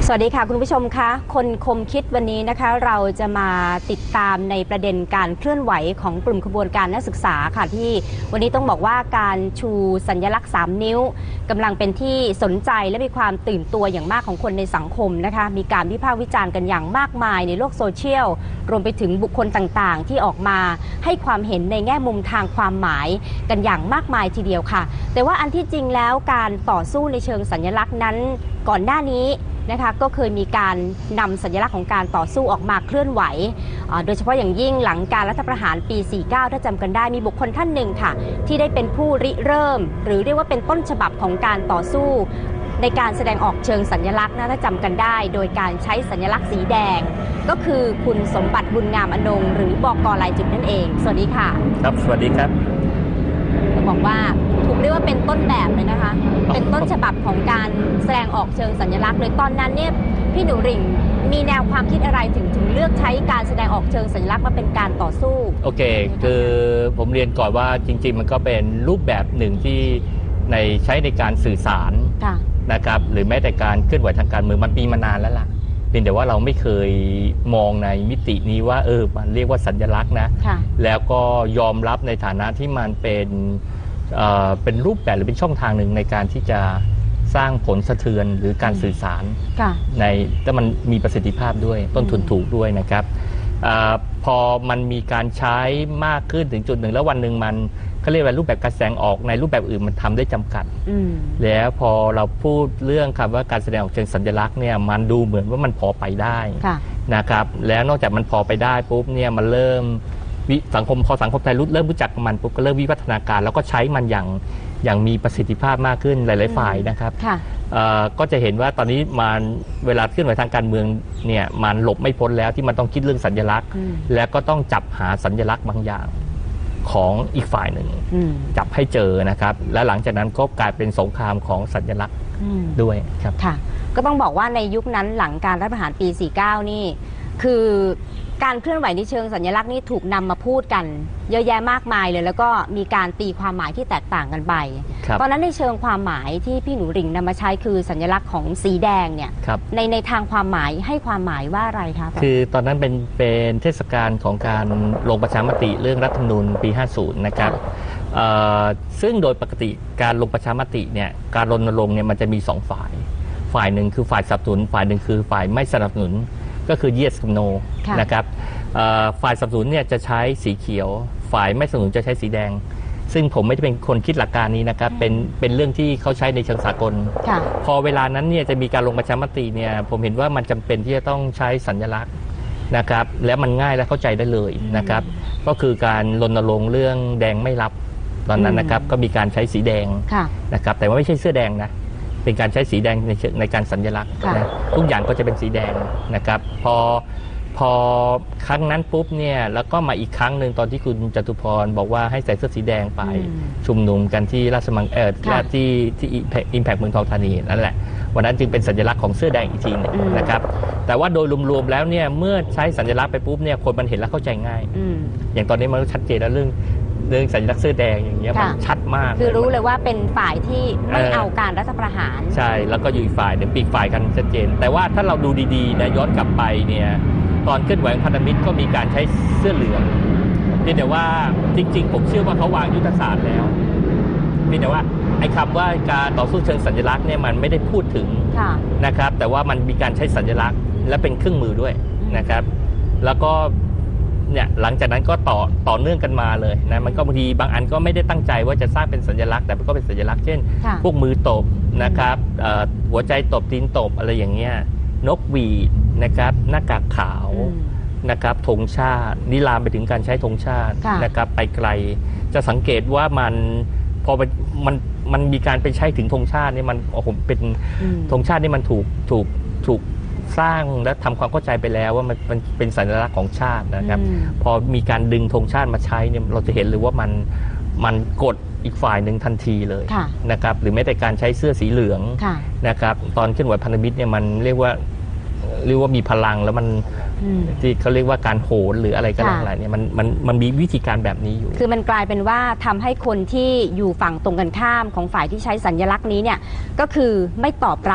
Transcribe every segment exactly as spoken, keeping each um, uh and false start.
สวัสดีค่ะคุณผู้ชมคะคนคมคิดวันนี้นะคะเราจะมาติดตามในประเด็นการเคลื่อนไหวของกลุ่มขบวนการนักศึกษาค่ะที่วันนี้ต้องบอกว่าการชูสัญลักษณ์สามนิ้วกำลังเป็นที่สนใจและมีความตื่นตัวอย่างมากของคนในสังคมนะคะมีการวิพากษ์วิจารณ์กันอย่างมากมายในโลกโซเชียลรวมไปถึงบุคคลต่างๆที่ออกมาให้ความเห็นในแง่มุมทางความหมายกันอย่างมากมายทีเดียวค่ะแต่ว่าอันที่จริงแล้วการต่อสู้ในเชิงสัญลักษณ์นั้นก่อนหน้านี้นะคะก็เคยมีการนำสัญลักษณ์ของการต่อสู้ออกมาเคลื่อนไหวโดยเฉพาะอย่างยิ่งหลังการรัฐประหารปี สี่สิบเก้า ถ้าจำกันได้มีบุคคลท่านหนึ่งค่ะที่ได้เป็นผู้ริเริ่มหรือเรียกว่าเป็นต้นฉบับของการต่อสู้ในการแสดงออกเชิงสัญลักษณ์นะถ้าจำกันได้โดยการใช้สัญลักษณ์สีแดงก็คือคุณสมบัติบุญงามอนงค์หรือบก.ลายจุดนั่นเองสวัสดีค่ะครับสวัสดีครับบอกว่าถูกเรียกว่าเป็นต้นแบบเลยนะคะเป็นต้นฉบับของการแสดงออกเชิงสัญลักษณ์เลยตอนนั้นเนี่ยพี่หนูริ่งมีแนวความคิดอะไรถึงถึงเลือกใช้การแสดงออกเชิงสัญลักษณ์มาเป็นการต่อสู้โอเคคือผมเรียนก่อนว่าจริงๆมันก็เป็นรูปแบบหนึ่งที่ในใช้ในการสื่อสารนะครับหรือแม้แต่การเคลื่อนไหวทางการเมืองมันปีมานานแล้วล่ะเพียงแต่ว่าเราไม่เคยมองในมิตินี้ว่าเออมันเรียกว่าสัญลักษณ์นะแล้วก็ยอมรับในฐานะที่มันเป็นเอ่อเป็นรูปแบบหรือเป็นช่องทางหนึ่งในการที่จะสร้างผลสะเทือนหรือการสื่อสารในแต่มันมีประสิทธิภาพด้วยต้นทุนถูกด้วยนะครับอพอมันมีการใช้มากขึ้นถึงจุดหนึ่งแล้ววันหนึ่งมันเขาเรียกว่ารูปแบบการแสดงออกในรูปแบบอื่นมันทำได้จำกัดแล้วพอเราพูดเรื่องคำว่าการแสดงออกเชิงสัญลักษณ์เนี่ยมันดูเหมือนว่ามันพอไปได้นะครับแล้วนอกจากมันพอไปได้ปุ๊บเนี่ยมันเริ่มสังคมพอสังคมไทยเริ่มรู้จักมันปุ๊บก็เริ่มวิวัฒนาการแล้วก็ใช้มันอย่างอย่างมีประสิทธิภาพมากขึ้นหลายๆฝ่ายนะครับก็จะเห็นว่าตอนนี้มันเวลาเคลื่อนไหวทางการเมืองเนี่ยมันหลบไม่พ้นแล้วที่มันต้องคิดเรื่องสัญลักษณ์แล้วก็ต้องจับหาสัญลักษณ์บางอย่างของอีกฝ่ายหนึ่งจับให้เจอนะครับและหลังจากนั้นก็กลายเป็นสงครามของสัญลักษณ์ด้วยครับค่ะก็ต้องบอกว่าในยุคนั้นหลังการรัฐประหารปี สี่สิบเก้า นี่คือการเคลื่อนไหวในเชิงสัญลักษณ์นี่ถูกนำมาพูดกันเยอะแยะมากมายเลยแล้วก็มีการตีความหมายที่แตกต่างกันไปตอนนั้นในเชิงความหมายที่พี่หนูริ่งนำมาใช้คือสัญลักษณ์ของสีแดงเนี่ยในในทางความหมายให้ความหมายว่าอะไรคะคือตอนนั้นเป็นเป็นเทศกาลของการลงประชามติเรื่องรัฐธรรมนูญปีห้าสิบนะครับซึ่งโดยปกติการลงประชามติเนี่ยการรณรงค์เนี่ยมันจะมีสองฝ่ายฝ่ายหนึ่งคือฝ่ายสนับสนุนฝ่ายหนึ่งคือฝ่ายไม่สนับสนุนก็คือ yes กับ no นะครับฝ่ายสนับสนุนเนี่ยจะใช้สีเขียวฝ่ายไม่สนับสนุนจะใช้สีแดงซึ่งผมไม่ได้เป็นคนคิดหลักการนี้นะครับเป็นเป็นเรื่องที่เขาใช้ในเชิงสากลพอเวลานั้นเนี่ยจะมีการลงประชามติเนี่ยผมเห็นว่ามันจำเป็นที่จะต้องใช้สัญลักษณ์นะครับและมันง่ายและเข้าใจได้เลยนะครับก็คือการรณรงค์เรื่องแดงไม่รับตอนนั้นนะครับก็มีการใช้สีแดงนะครับแต่ว่าไม่ใช่เสื้อแดงนะเป็นการใช้สีแดงในในการสัญลักษณ์นะทุกอย่างก็จะเป็นสีแดงนะครับพอพอครั้งนั้นปุ๊บเนี่ยแล้วก็มาอีกครั้งหนึ่งตอนที่คุณจตุพรบอกว่าให้ใส่เสื้อสีแดงไปชุมนุมกันที่ราชมังเออที่ที่อิมแพคเมืองทองธานีนั่นแหละวันนั้นจึงเป็นสัญลักษณ์ของเสื้อแดงอีกทีนึงนะครับแต่ว่าโดยรวมๆแล้วเนี่ยเมื่อใช้สัญลักษณ์ไปปุ๊บเนี่ยคนมันเห็นแล้วเข้าใจง่ายอย่างตอนนี้มันชัดเจนแล้วเรื่องเรื่องสัญลักษณ์เสื้อแดงอย่างเงี้ยมันชัดมากคือรู้เลยว่าเป็นฝ่ายที่ไม่เอาการรัฐประหารใช่แล้วก็อยู่อีกฝ่ายหนึ่งปีกฝ่ายกันชัดเจนแต่ว่าถ้าเราดูดีๆนะย้อนกลับไปเนี่ยตอนเคลื่อนไหวพันธมิตรก็มีการใช้เสื้อเหลืองเพียงแต่ว่าจริงๆผมเชื่อว่าเขาวางยุทธศาสตร์แล้วเพียงแต่ว่าไอ้คำว่าการต่อสู้เชิงสัญลักษณ์เนี่ยมันไม่ได้พูดถึงนะครับแต่ว่ามันมีการใช้สัญลักษณ์และเป็นเครื่องมือด้วยนะครับแล้วก็เนี่ยหลังจากนั้นก็ต่อต่อเนื่องกันมาเลยนะมันก็บางทีบางอันก็ไม่ได้ตั้งใจว่าจะสร้างเป็นสัญลักษณ์แต่มันก็เป็นสัญลักษณ์เช่นพวกมือตบนะครับหัวใจตบตีนตบอะไรอย่างเงี้ยนกหวีดนะครับหน้ากากขาวนะครับธงชาตินิลามไปถึงการใช้ธงชาตินะครับไปไกลจะสังเกตว่ามันพอมันมันมีการไปใช้ถึงธงชาตินี่มันโอ้โหเป็นธงชาตินี่มันถูกถูกถูกสร้างและทำความเข้าใจไปแล้วว่ามันมันเป็นสัญลักษณ์ของชาตินะครับพอมีการดึงธงชาติมาใช้เนี่ยเราจะเห็นเลยว่ามันมันกดอีกฝ่ายหนึ่งทันทีเลยนะครับหรือแม้แต่การใช้เสื้อสีเหลืองนะครับตอนเคลื่อนไหวพันธมิตรเนี่ยมันเรียกว่าเรียกว่ามีพลังแล้วมันที่เขาเรียกว่าการโหนหรืออะไรก็แล้วเนี่ยมันมันมันมีวิธีการแบบนี้อยู่คือมันกลายเป็นว่าทำให้คนที่อยู่ฝั่งตรงกันข้ามของฝ่ายที่ใช้สัญลักษณ์นี้เนี่ยก็คือไม่ตอบรับ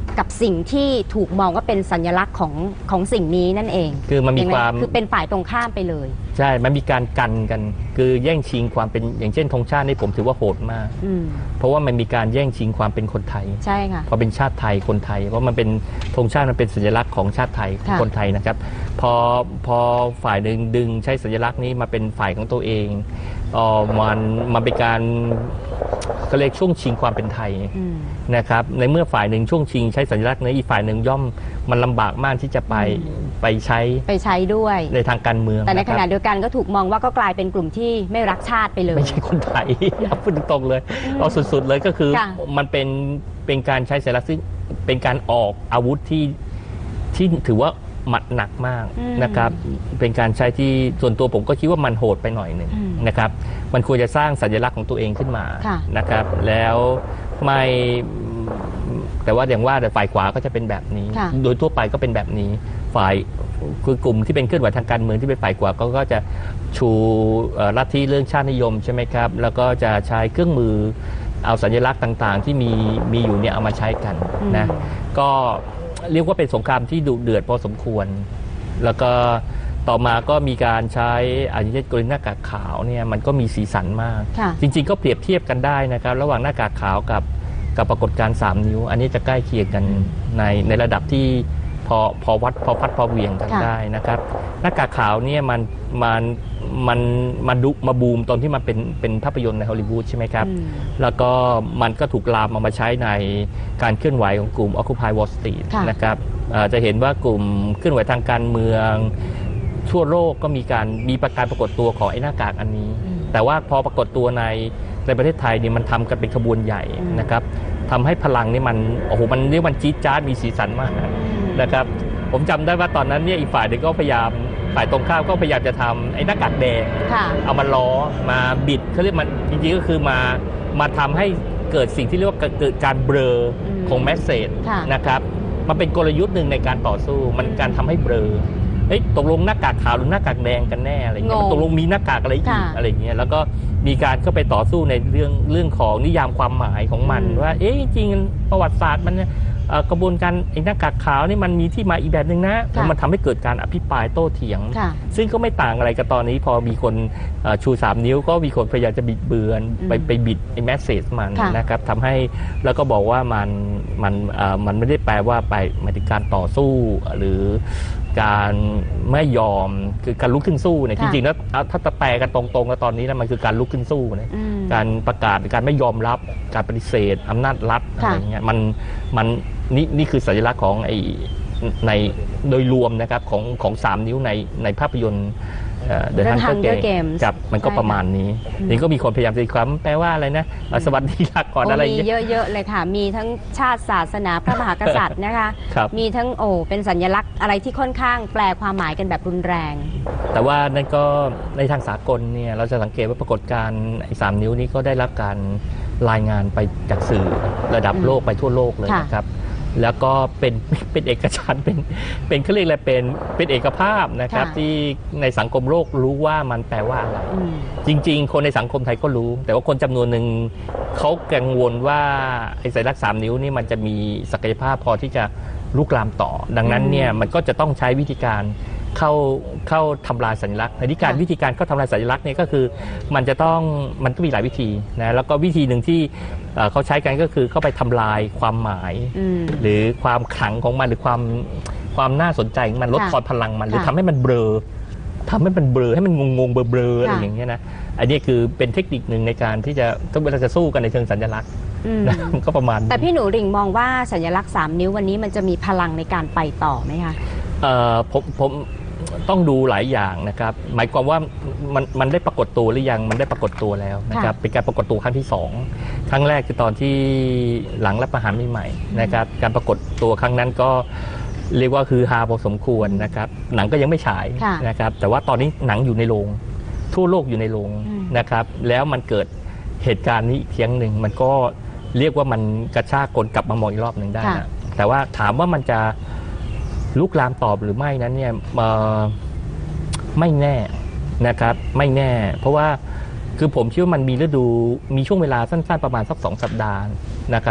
กับสิ่งที่ถูกมองว่าเป็นสัญลักษณ์ของของสิ่งนี้นั่นเองคือมันมีความคือเป็นฝ่ายตรงข้ามไปเลยใช่มันมีการกันกันคือแย่งชิงความเป็นอย่างเช่นธงชาตินี่ผมถือว่าโหดมากเพราะว่ามันมีการแย่งชิงความเป็นคนไทยใช่ค่ะพอเป็นชาติไทยคนไทยเพราะมันเป็นธงชาติมันเป็นสัญลักษณ์ของชาติไทยคนไทยนะครับพอพอฝ่ายหนึ่งดึงใช้สัญลักษณ์นี้มาเป็นฝ่ายของตัวเองอ๋อมันมันเป็นการก็เรียกช่วงชิงความเป็นไทยนะครับในเมื่อฝ่ายหนึ่งช่วงชิงใช้สัญลักษณ์นี้อีกฝ่ายหนึ่งย่อมมันลำบากมากที่จะไปไปใช้ไปใช้ด้วยในทางการเมืองแต่ในขณะเดียวกันก็ถูกมองว่าก็กลายเป็นกลุ่มที่ไม่รักชาติไปเลยไม่ใช่คนไทยพูดตรงๆเลยเอาสุดๆเลยก็คือมันเป็นเป็นการใช้สัญลักษณ์ซึ่งเป็นการออกอาวุธที่ที่ถือว่าหมัดหนักมากนะครับเป็นการใช้ที่ส่วนตัวผมก็คิดว่ามันโหดไปหน่อยหนึ่งนะครับมันควรจะสร้างสัญลักษณ์ของตัวเองขึ้นมานะครับแล้วไม่แต่ว่าอย่างว่าแต่ฝ่ายขวาก็จะเป็นแบบนี้โดยทั่วไปก็เป็นแบบนี้ฝ่ายคือกลุ่มที่เป็นเคลื่อนไหวทางการเมืองที่เป็นฝ่ายขวาก็ก็จะชูลัทธิเรื่องชาตินิยมใช่ไหมครับแล้วก็จะใช้เครื่องมือเอาสัญลักษณ์ต่างๆที่มีมีอยู่เนี่ยเอามาใช้กันนะก็เรียกว่าเป็นสงครามที่ดุเดือดพอสมควรแล้วก็ต่อมาก็มีการใช้อาชีพกรณีหน้ากากขาวเนี่ยมันก็มีสีสันมากจริงๆก็เปรียบเทียบกันได้นะครับระหว่างหน้ากากขาวกับกับปรากฏการณ์สามนิ้วอันนี้จะใกล้เคียงกันในในระดับที่พอพอวัดพอพัดพอเหวี่ยงกันได้นะครับหน้ากากขาวเนี่ยมันมันมันมาดุมาบูมตอนที่มันเป็นเป็นภาพยนตร์ในฮอลลีวูดใช่ไหมครับแล้วก็มันก็ถูกลามเอามาใช้ในการเคลื่อนไหวของกลุ่ม Occupy Wall Street นะครับจะเห็นว่ากลุ่มเคลื่อนไหวทางการเมืองทั่วโลกก็มีการมีประการปรากฏตัวของไอ้หน้ากากอันนี้แต่ว่าพอปรากฏตัวในในประเทศไทยเนี่ยมันทำกันเป็นขบวนใหญ่นะครับทำให้พลังนี่มันโอ้โหมันเรียกมันจี๊ดจ๊าดมีสีสันมากนะครับผมจำได้ว่าตอนนั้นเนี่ยอีกฝ่ายหนึ่งก็พยายามฝ่ายตรงข้ามก็พยายามจะทำไอ้หน้ากากแดงเอามาล้อมาบิดเขาเรียกมันจริงๆก็คือมามาทำให้เกิดสิ่งที่เรียกว่าเกิดการเบลอของแมสเสจนะครับมันเป็นกลยุทธ์หนึ่งในการต่อสู้มันการทำให้เบลอเฮ้ยตกลงหน้ากากขาวหรือหน้ากากแดงกันแน่อะไรเงี้ยตกลงมีหน้ากากอะไรอีกอะไรเงี้ยแล้วก็มีการเข้าไปต่อสู้ในเรื่องเรื่องของนิยามความหมายของมันว่าเอ๊ะจริงประวัติศาสตร์มันกระบวนการไอ้หน้ากากขาวนี่มันมีที่มาอีกแบบหนึ่งนะมันทำให้เกิดการอภิปรายโต้เถียงซึ่งก็ไม่ต่างอะไรกับตอนนี้พอมีคนชูสามนิ้วก็มีคนพยายามจะบิดเบือนไปไปบิดไอ้แมสเสจมันนะครับทำให้แล้วก็บอกว่ามันมันมันไม่ได้แปลว่าไปหมายถึงการต่อสู้หรือการไม่ยอมคือการลุกขึ้นสู้เนี่ยจริงๆแล้วถ้าจะแปลกันตรงๆแล้วตอนนี้นะมันคือการลุกขึ้นสู้นะการประกาศการไม่ยอมรับการปฏิเสธอำนาจรัฐอะไรเงี้ยมันมันนี่นี่คือสัญลักษณ์ของไอ้ในโดยรวมนะครับของของสามนิ้วในในภาพยนตร์เดอะฮันเตอร์เกมจับมันก็ประมาณนี้นี่ก็มีคนพยายามตีความแปลว่าอะไรนะสวัสดีรักก่อนอะไรมีเยอะๆเลยค่ะมีทั้งชาติศาสนาพระมหากษัตริย์นะคะมีทั้งโอ้เป็นสัญลักษณ์อะไรที่ค่อนข้างแปลความหมายกันแบบรุนแรงแต่ว่านั่นก็ในทางสากลเนี่ยเราจะสังเกตว่าปรากฏการณ์ไอ้สามนิ้วนี้ก็ได้รับการรายงานไปจากสื่อระดับโลกไปทั่วโลกเลยนะครับแล้วก็เป็นเป็นเอกฉันท์เป็นเป็นเขาเรียกอะไรเป็นเป็นเอกภาพนะครับที่ในสังคมโลกรู้ว่ามันแปลว่าอะไรจริงๆคนในสังคมไทยก็รู้แต่ว่าคนจำนวนหนึ่งเขากังวลว่าไอ้สัญลักษณ์สามนิ้วนี่มันจะมีศักยภาพพอที่จะลุกลามต่อดังนั้นเนี่ยมันก็จะต้องใช้วิธีการเข้าเข้าทำลายสัญลักษณ์ในการวิธีการเข้าทำลายสัญลักษณ์เนี่ยก็คือมันจะต้องมันก็มีหลายวิธีนะแล้วก็วิธีหนึ่งที่เขาใช้กันก็คือเข้าไปทำลายความหมายหรือความขลังของมันหรือความความน่าสนใจของมันลดทอนพลังมันหรือทำให้มันเบลอทำให้มันเบลอให้มันงงๆเบลอๆอะไรอย่างเงี้ยนะอันนี้คือเป็นเทคนิคหนึ่งในการที่จะถ้าเวลาจะสู้กันในเชิงสัญลักษณ์นะก็ประมาณแต่พี่หนูริ่งมองว่าสัญลักษณ์สามนิ้ววันนี้มันจะมีพลังในการไปต่อไหมคะเอ่อผมผมต้องดูหลายอย่างนะครับหมายความว่ามันมันได้ปรากฏตัวหรือยังมันได้ปรากฏตัวแล้วนะครับเป็นการปรากฏตัวครั้งที่สองครั้งแรกคือตอนที่หลังรัฐประหารใหม่ๆนะครับการปรากฏตัวครั้งนั้นก็เรียกว่าคือฮาพอสมควรนะครับหนังก็ยังไม่ฉายนะครับแต่ว่าตอนนี้หนังอยู่ในโรงทั่วโลกอยู่ในโรงนะครับแล้วมันเกิดเหตุการณ์นี้อีกครั้งหนึ่งมันก็เรียกว่ามันกระชากคนกลับมามองอีกรอบหนึ่งได้นะแต่ว่าถามว่ามันจะลุกลามตอบหรือไม่นั้นเนี่ยไม่แน่นะครับไม่แน่เพราะว่าคือผมเชื่อว่ามันมีฤดูมีช่วงเวลาสั้นๆประมาณสักสองสัปดาห์นะครับ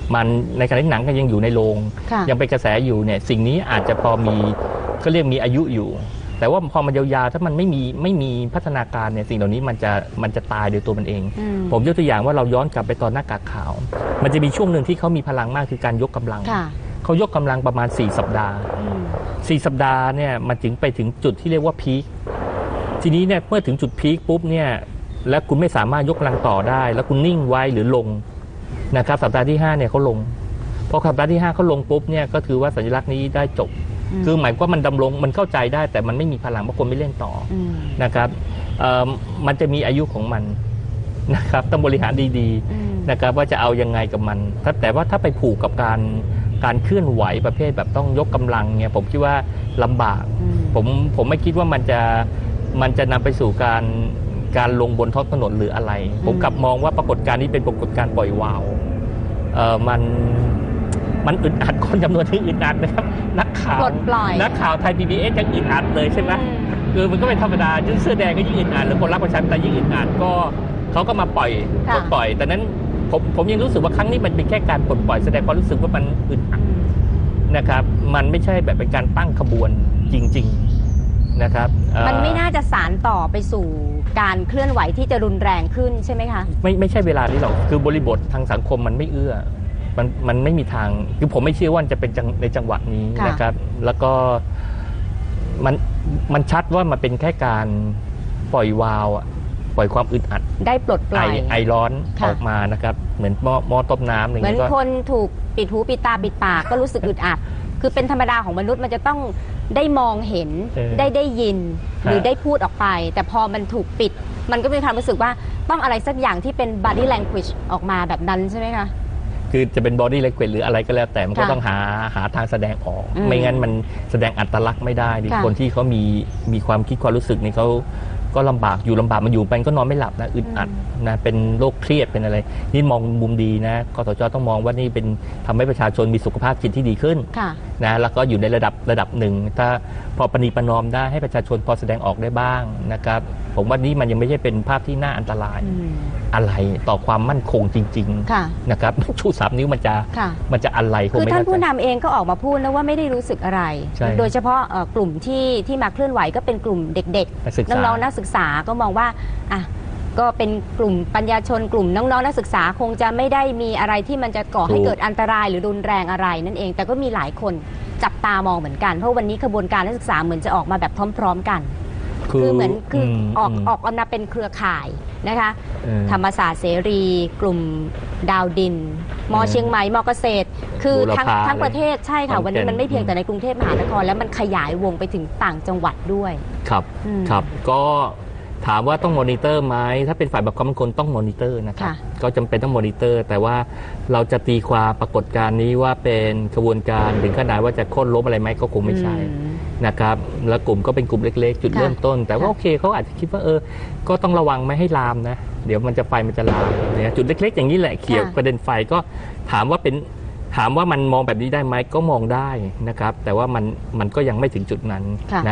มันในขณะที่หนังก็ยังอยู่ในโรงยังเป็นกระแสอยู่เนี่ยสิ่งนี้อาจจะพอมีก็เรียกมีอายุอยู่แต่ว่าพอมันยาวๆถ้ามันไม่มีไม่มีพัฒนาการเนี่ยสิ่งเหล่านี้มันจะมันจะตายโดยตัวมันเองผมยกตัวอย่างว่าเราย้อนกลับไปตอนหน้ากากขาวมันจะมีช่วงหนึ่งที่เขามีพลังมากคือการยกกำลังเขายกกำลังประมาณสี่สัปดาห์สี่สัปดาห์เนี่ยมันถึงไปถึงจุดที่เรียกว่าพีคทีนี้เนี่ยเมื่อถึงจุดพีคปุ๊บเนี่ยแล้วคุณไม่สามารถยกกำลังต่อได้แล้วคุณนิ่งไว้หรือลงนะครับสัปดาห์ที่ห้าเนี่ยเขาลงพอสัปดาห์ที่ห้าเขาลงปุ๊บเนี่ยก็คือว่าสัญลักษณ์นี้ได้จบคือหมายว่ามันดำรงมันเข้าใจได้แต่มันไม่มีพลังเพราะคนไม่เล่นต่อนะครับมันจะมีอายุของมันนะครับต้องบริหารดีๆนะครับว่าจะเอายังไงกับมันแต่ว่าถ้าไปผูกกับการการเคลื่อนไหวประเภทแบบต้องยกกำลังเนี่ยผมคิดว่าลำบากผมผมไม่คิดว่ามันจะมันจะนำไปสู่การการลงบนท้องถนนหรืออะไรผมกลับมองว่าปรากฏการณ์นี้เป็นปรากฏการณ์ปล่อยวาวเออมันมันอึดอัดคนจำนวนที่อึดอัดนะครับนักข่าวนักข่าวไทย พี บี เอส ยังอึดอัดเลยใช่ไหมคือมันก็เป็นธรรมดายิ่งเสื้อแดงก็ยิ่งอึดอัดหรือคนรักประชาธิปไตยยิ่งอึดอัดก็เขาก็มาปล่อยก็ปล่อยแต่นั้นผมผมยังรู้สึกว่าครั้งนี้มันเป็นแค่การปลดปล่อยแสดงความรู้สึกว่ามันอึดอัดนะครับมันไม่ใช่แบบเป็นการตั้งขบวนจริงๆนะครับมันไม่น่าจะสานต่อไปสู่การเคลื่อนไหวที่จะรุนแรงขึ้นใช่ไหมคะไม่ไม่ใช่เวลานี้หรอกคือบริบททางสังคมมันไม่เอื้อมันมันไม่มีทางคือผมไม่เชื่อว่าจะเป็นในจังหวะนี้นะครับแล้วก็มันมันชัดว่ามันเป็นแค่การปล่อยวาวอ่ะปล่อยความอึดอัดได้ปลดปล่อยไอร้อนออกมานะครับเหมือนหม้อหม้อต้มน้ำเหมือนคนถูกปิดหูปิดตาปิดปากก็รู้สึกอึดอัดคือเป็นธรรมดาของมนุษย์มันจะต้องได้มองเห็นได้ได้ยินหรือได้พูดออกไปแต่พอมันถูกปิดมันก็มีความรู้สึกว่าต้องอะไรสักอย่างที่เป็น body language ออกมาแบบนั้นใช่ไหมคะคือจะเป็น body language หรืออะไรก็แล้วแต่มันก็ต้องหาหาทางแสดงออกไม่งั้นมันแสดงอัตลักษณ์ไม่ได้ดิคนที่เขามีมีความคิดความรู้สึกนี่เขาก็ลำบากอยู่ลำบากมันอยู่ไปก็นอนไม่หลับนะอึดอัดนะเป็นโรคเครียดเป็นอะไรนี่มองมุมดีนะกสจต้องมองว่านี่เป็นทำให้ประชาชนมีสุขภาพจิตที่ดีขึ้นนะแล้วก็อยู่ในระดับระดับหนึ่งถ้าพอประนีประนอมได้ให้ประชาชนพอแสดงออกได้บ้างนะครับผมว่านี่มันยังไม่ใช่เป็นภาพที่น่าอันตรายอะไรต่อความมั่นคงจริงๆนะครับชูสามนิ้วมันจะมันจะอะไรคงไม่ได้คือท่านผู้นำเองก็ออกมาพูดแล้วว่าไม่ได้รู้สึกอะไรโดยเฉพาะกลุ่มที่ที่มาเคลื่อนไหวก็เป็นกลุ่มเด็กๆน้องๆนักศึกษาก็มองว่าอ่ะก็เป็นกลุ่มปัญญาชนกลุ่มน้องๆนักศึกษาคงจะไม่ได้มีอะไรที่มันจะก่อให้เกิดอันตรายหรือรุนแรงอะไรนั่นเองแต่ก็มีหลายคนจับตามองเหมือนกันเพราะวันนี้ขบวนการนักศึกษาเหมือนจะออกมาแบบพร้อมๆกันคือเหมือนคือออกออกมาเป็นเครือข่ายนะคะธรรมศาสตร์เสรีกลุ่มดาวดินมอเชียงใหม่มอเกษตรคือทั้งทั้งประเทศใช่ค่ะวันนี้มันไม่เพียงแต่ในกรุงเทพมหานครแล้วมันขยายวงไปถึงต่างจังหวัดด้วยครับครับก็ถามว่าต้องมอนิเตอร์ไหมถ้าเป็นฝ่ายบังคับบัญชาต้องมอนิเตอร์นะครับก็จำเป็นต้องมอนิเตอร์แต่ว่าเราจะตีความปรากฏการณ์นี้ว่าเป็นขบวนการถึงขนาดว่าจะโค่นล้มอะไรไหมก็คงไม่ใช่นะครับแล้วกลุ่มก็เป็นกลุ่มเล็กๆจุดเริ่มต้นแต่ว่าโอเคเขาอาจจะคิดว่าเออก็ต้องระวังไม่ให้ลามนะเดี๋ยวมันจะไฟมันจะลามเนี่ยจุดเล็กๆอย่างนี้แหละเกี่ยวประเด็นไฟก็ถามว่าเป็นถามว่ามันมองแบบนี้ได้ไหมก็มองได้นะครับแต่ว่ามันมันก็ยังไม่ถึงจุดนั้นนะ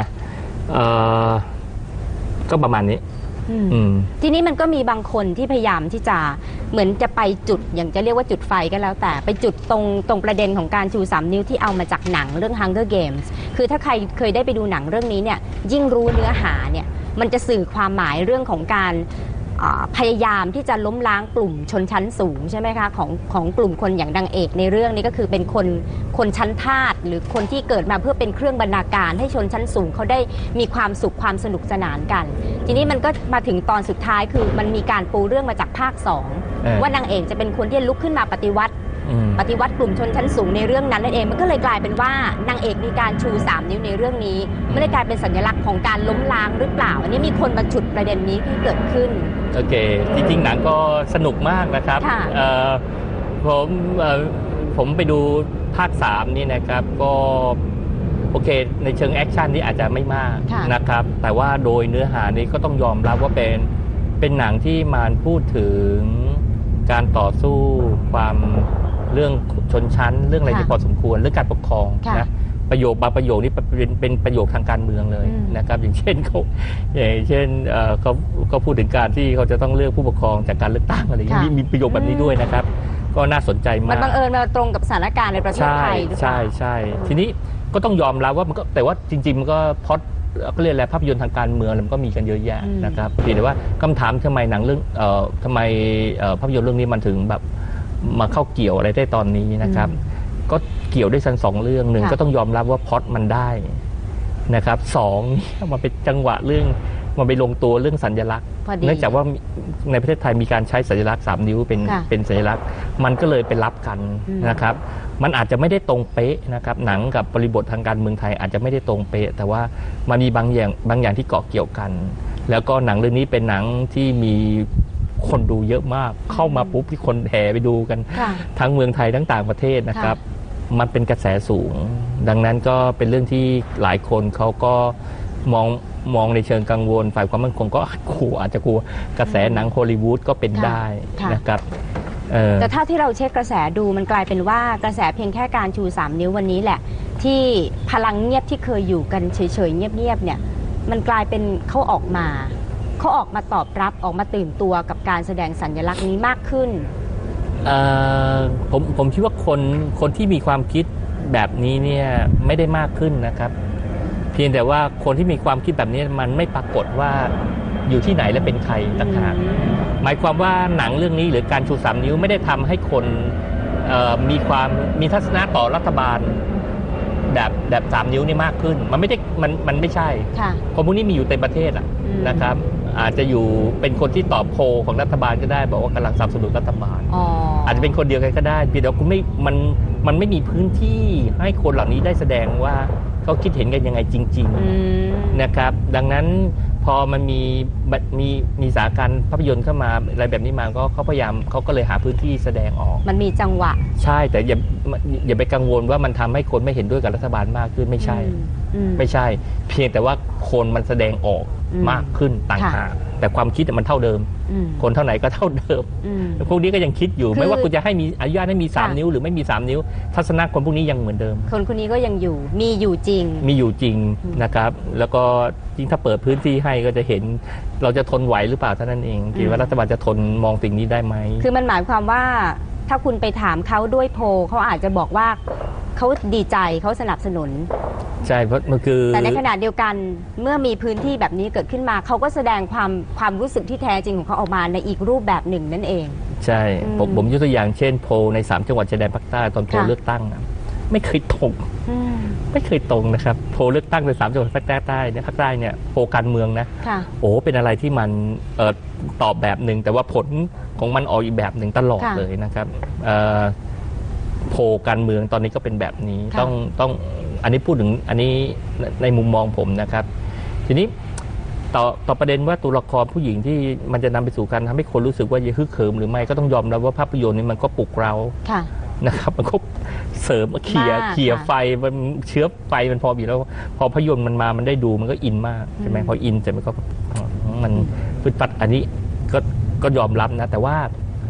ก็ประมาณนี้ทีนี้มันก็มีบางคนที่พยายามที่จะเหมือนจะไปจุดอย่างจะเรียกว่าจุดไฟก็แล้วแต่ไปจุดตรงตรงประเด็นของการชูสามนิ้วที่เอามาจากหนังเรื่อง Hunger Games คือถ้าใครเคยได้ไปดูหนังเรื่องนี้เนี่ยยิ่งรู้เนื้อหาเนี่ยมันจะสื่อความหมายเรื่องของการพยายามที่จะล้มล้างกลุ่มชนชั้นสูงใช่ไหมคะของของกลุ่มคนอย่างนางเอกในเรื่องนี้ก็คือเป็นคนคนชั้นทาสหรือคนที่เกิดมาเพื่อเป็นเครื่องบรรณาการให้ชนชั้นสูงเขาได้มีความสุขความสนุกสนานกันทีนี้มันก็มาถึงตอนสุดท้ายคือมันมีการปูเรื่องมาจากภาคสองว่านางเอกจะเป็นคนที่ลุกขึ้นมาปฏิวัติปฏิวัติกลุ่มชนชั้นสูงในเรื่องนั้นนั่นเองมันก็เลยกลายเป็นว่านางเอกมีการชูสามนิ้วในเรื่องนี้ไม่ได้กลายเป็นสัญลักษณ์ของการล้มล้างหรือเปล่าอันนี้มีคนมาฉุดประเด็นนี้ที่เกิดขึ้นโอเคจริงๆหนังก็สนุกมากนะครับผมผมไปดูภาคสามนี่นะครับก็โอเคในเชิงแอคชั่นนี่อาจจะไม่มากนะครับแต่ว่าโดยเนื้อหานี้ก็ต้องยอมรับว่าเป็นเป็นหนังที่มาพูดถึงการต่อสู้ความเรื่องชนชั้นเรื่องอะไรที่พอสมควรเรื่องการปกครองนะประโยคบางประโยคนี้เป็นเป็นประโยคทางการเมืองเลยนะครับอย่างเช่นเขาอย่างเช่นเขาเขาพูดถึงการที่เขาจะต้องเลือกผู้ปกครองจากการเลือกตั้งอะไรอย่างนี้มีประโยคแบบนี้ด้วยนะครับก็น่าสนใจมากมันบังเอิญมาตรงกับสถานการณ์ในประเทศไทยหรือเปล่าใช่ใช่ทีนี้ก็ต้องยอมรับว่ามันก็แต่ว่าจริงๆมันก็พอดก็เรียกอะไรภาพยนตร์ทางการเมืองมันก็มีกันเยอะแยะนะครับเพียงแต่ว่าคำถามทำไมหนังเรื่องเอ่อทำไมภาพยนตร์เรื่องนี้มันถึงแบบมาเข้าเกี่ยวอะไรได้ตอนนี้นะครับก็เกี่ยวด้วยกันสองเรื่องหนึ่งก็ต้องยอมรับว่าพอดมันได้นะครับสองมันเป็นจังหวะเรื่องมันไปลงตัวเรื่องสัญลักษณ์เนื่องจากว่าในประเทศไทยมีการใช้สัญลักษณ์สามนิ้วเป็นเป็นสัญลักษณ์มันก็เลยไปรับกันนะครับมันอาจจะไม่ได้ตรงเป๊ะนะครับหนังกับบริบททางการเมืองไทยอาจจะไม่ได้ตรงเป๊ะแต่ว่ามันมีบางอย่างบางอย่างที่เกาะเกี่ยวกันแล้วก็หนังเรื่องนี้เป็นหนังที่มีคนดูเยอะมากเข้ามาปุ๊บที่คนแห่ไปดูกันทั้งเมืองไทยทั้งต่างประเทศนะครับมันเป็นกระแสสูงดังนั้นก็เป็นเรื่องที่หลายคนเขาก็มองมองในเชิงกังวลฝ่ายความมั่นคงก็กลัวอาจจะกลัวกระแสหนังฮอลลีวูดก็เป็นได้นะครับแต่ถ้าที่เราเช็คกระแสดูมันกลายเป็นว่ากระแสเพียงแค่การชูสามนิ้ววันนี้แหละที่พลังเงียบที่เคยอยู่กันเฉยๆเงียบๆเนี่ยมันกลายเป็นเขาออกมาเขาออกมาตอบรับออกมาตื่นตัวกับการแสดงสัญลักษณ์นี้มากขึ้นผมผมคิดว่าคนคนที่มีความคิดแบบนี้เนี่ยไม่ได้มากขึ้นนะครับเพียงแต่ว่าคนที่มีความคิดแบบนี้มันไม่ปรากฏว่าอยู่ที่ไหนและเป็นใครต่างหากหมายความว่าหนังเรื่องนี้หรือการชูสามนิ้วไม่ได้ทำให้คนมีความมีทัศนะต่อรัฐบาลแบบแบบสามนิ้วนี่มากขึ้นมันไม่ได้มันมันไม่ใช่คนพวกนี้มีอยู่เต็มประเทศอะนะครับอาจจะอยู่เป็นคนที่ตอบโพลของรัฐบาลก็ได้บอกว่ากำลังสนับสนุนรัฐบาล อ, อาจจะเป็นคนเดียวกันก็ได้เพียงแต่คุณไม่มันมันไม่มีพื้นที่ให้คนเหล่านี้ได้แสดงว่าเขาคิดเห็นกันยังไงจริงๆนะครับดังนั้นพอมันมีมีมีสถานการณ์ภาพยนตร์เข้ามาอะไรแบบนี้มาก็เขาพยายามเขาก็เลยหาพื้นที่แสดงออกมันมีจังหวะใช่แต่อย่าอย่าไปกังวลว่ามันทำให้คนไม่เห็นด้วยกับรัฐบาลมากขึ้นไม่ใช่ไม่ใช่เพียงแต่ว่าคนมันแสดงออกมากขึ้นต่างหากแต่ความคิดมันเท่าเดิมคนเท่าไหนก็เท่าเดิมพวกนี้ก็ยังคิดอยู่ไม่ว่าคุณจะให้มีอนุญาตให้มีสามนิ้วหรือไม่มีสามนิ้วทัศนะคนพวกนี้ยังเหมือนเดิมคนคนนี้ก็ยังอยู่มีอยู่จริงมีอยู่จริงนะครับแล้วก็ยิ่งถ้าเปิดพื้นที่ให้ก็จะเห็นเราจะทนไหวหรือเปล่าเท่านั้นเองคิดว่ารัฐบาลจะทนมองสิ่งนี้ได้ไหมคือมันหมายความว่าถ้าคุณไปถามเขาด้วยโพลเขาอาจจะบอกว่าเขาดีใจเขาสนับสนุนใช่เพราะมันคือแต่ในขณะเดียวกันเมื่อมีพื้นที่แบบนี้เกิดขึ้นมาเขาก็แสดงความความรู้สึกที่แท้จริงของเขาออกมาในอีกรูปแบบหนึ่งนั่นเองใช่ผมผมยกตัวอย่างเช่นโพลในสามจังหวัดชายแดนภาคใต้ตอนโพลเลือกตั้งไม่เคยตรงไม่เคยตรงนะครับโพลเลือกตั้งในสามจังหวัดภาคใต้เนี่ยภาคใต้เนี่ยโพลการเมืองนะโอ้เป็นอะไรที่มันตอบแบบหนึ่งแต่ว่าผลของมันออกอีกแบบหนึ่งตลอดเลยนะครับโพลการเมืองตอนนี้ก็เป็นแบบนี้ต้องต้องอันนี้พูดถึงอันนี้ในมุมมองผมนะครับทีนี้ต่อต่อประเด็นว่าตัวละครผู้หญิงที่มันจะนำไปสู่การทำให้คนรู้สึกว่าจะฮึกเหิมหรือไม่ก็ต้องยอมรับว่าภาพยนตร์นี้มันก็ปลุกเรานะครับมันก็เสริมเขี่ยเขี่ยไฟมันเชื้อไฟมันพออยู่แล้วพอภาพยนตร์มันมามันได้ดูมันก็อินมากใช่ไหมพออินเสร็จมันก็มันฟึดฟัดอันนี้ก็ก็ยอมรับนะแต่ว่า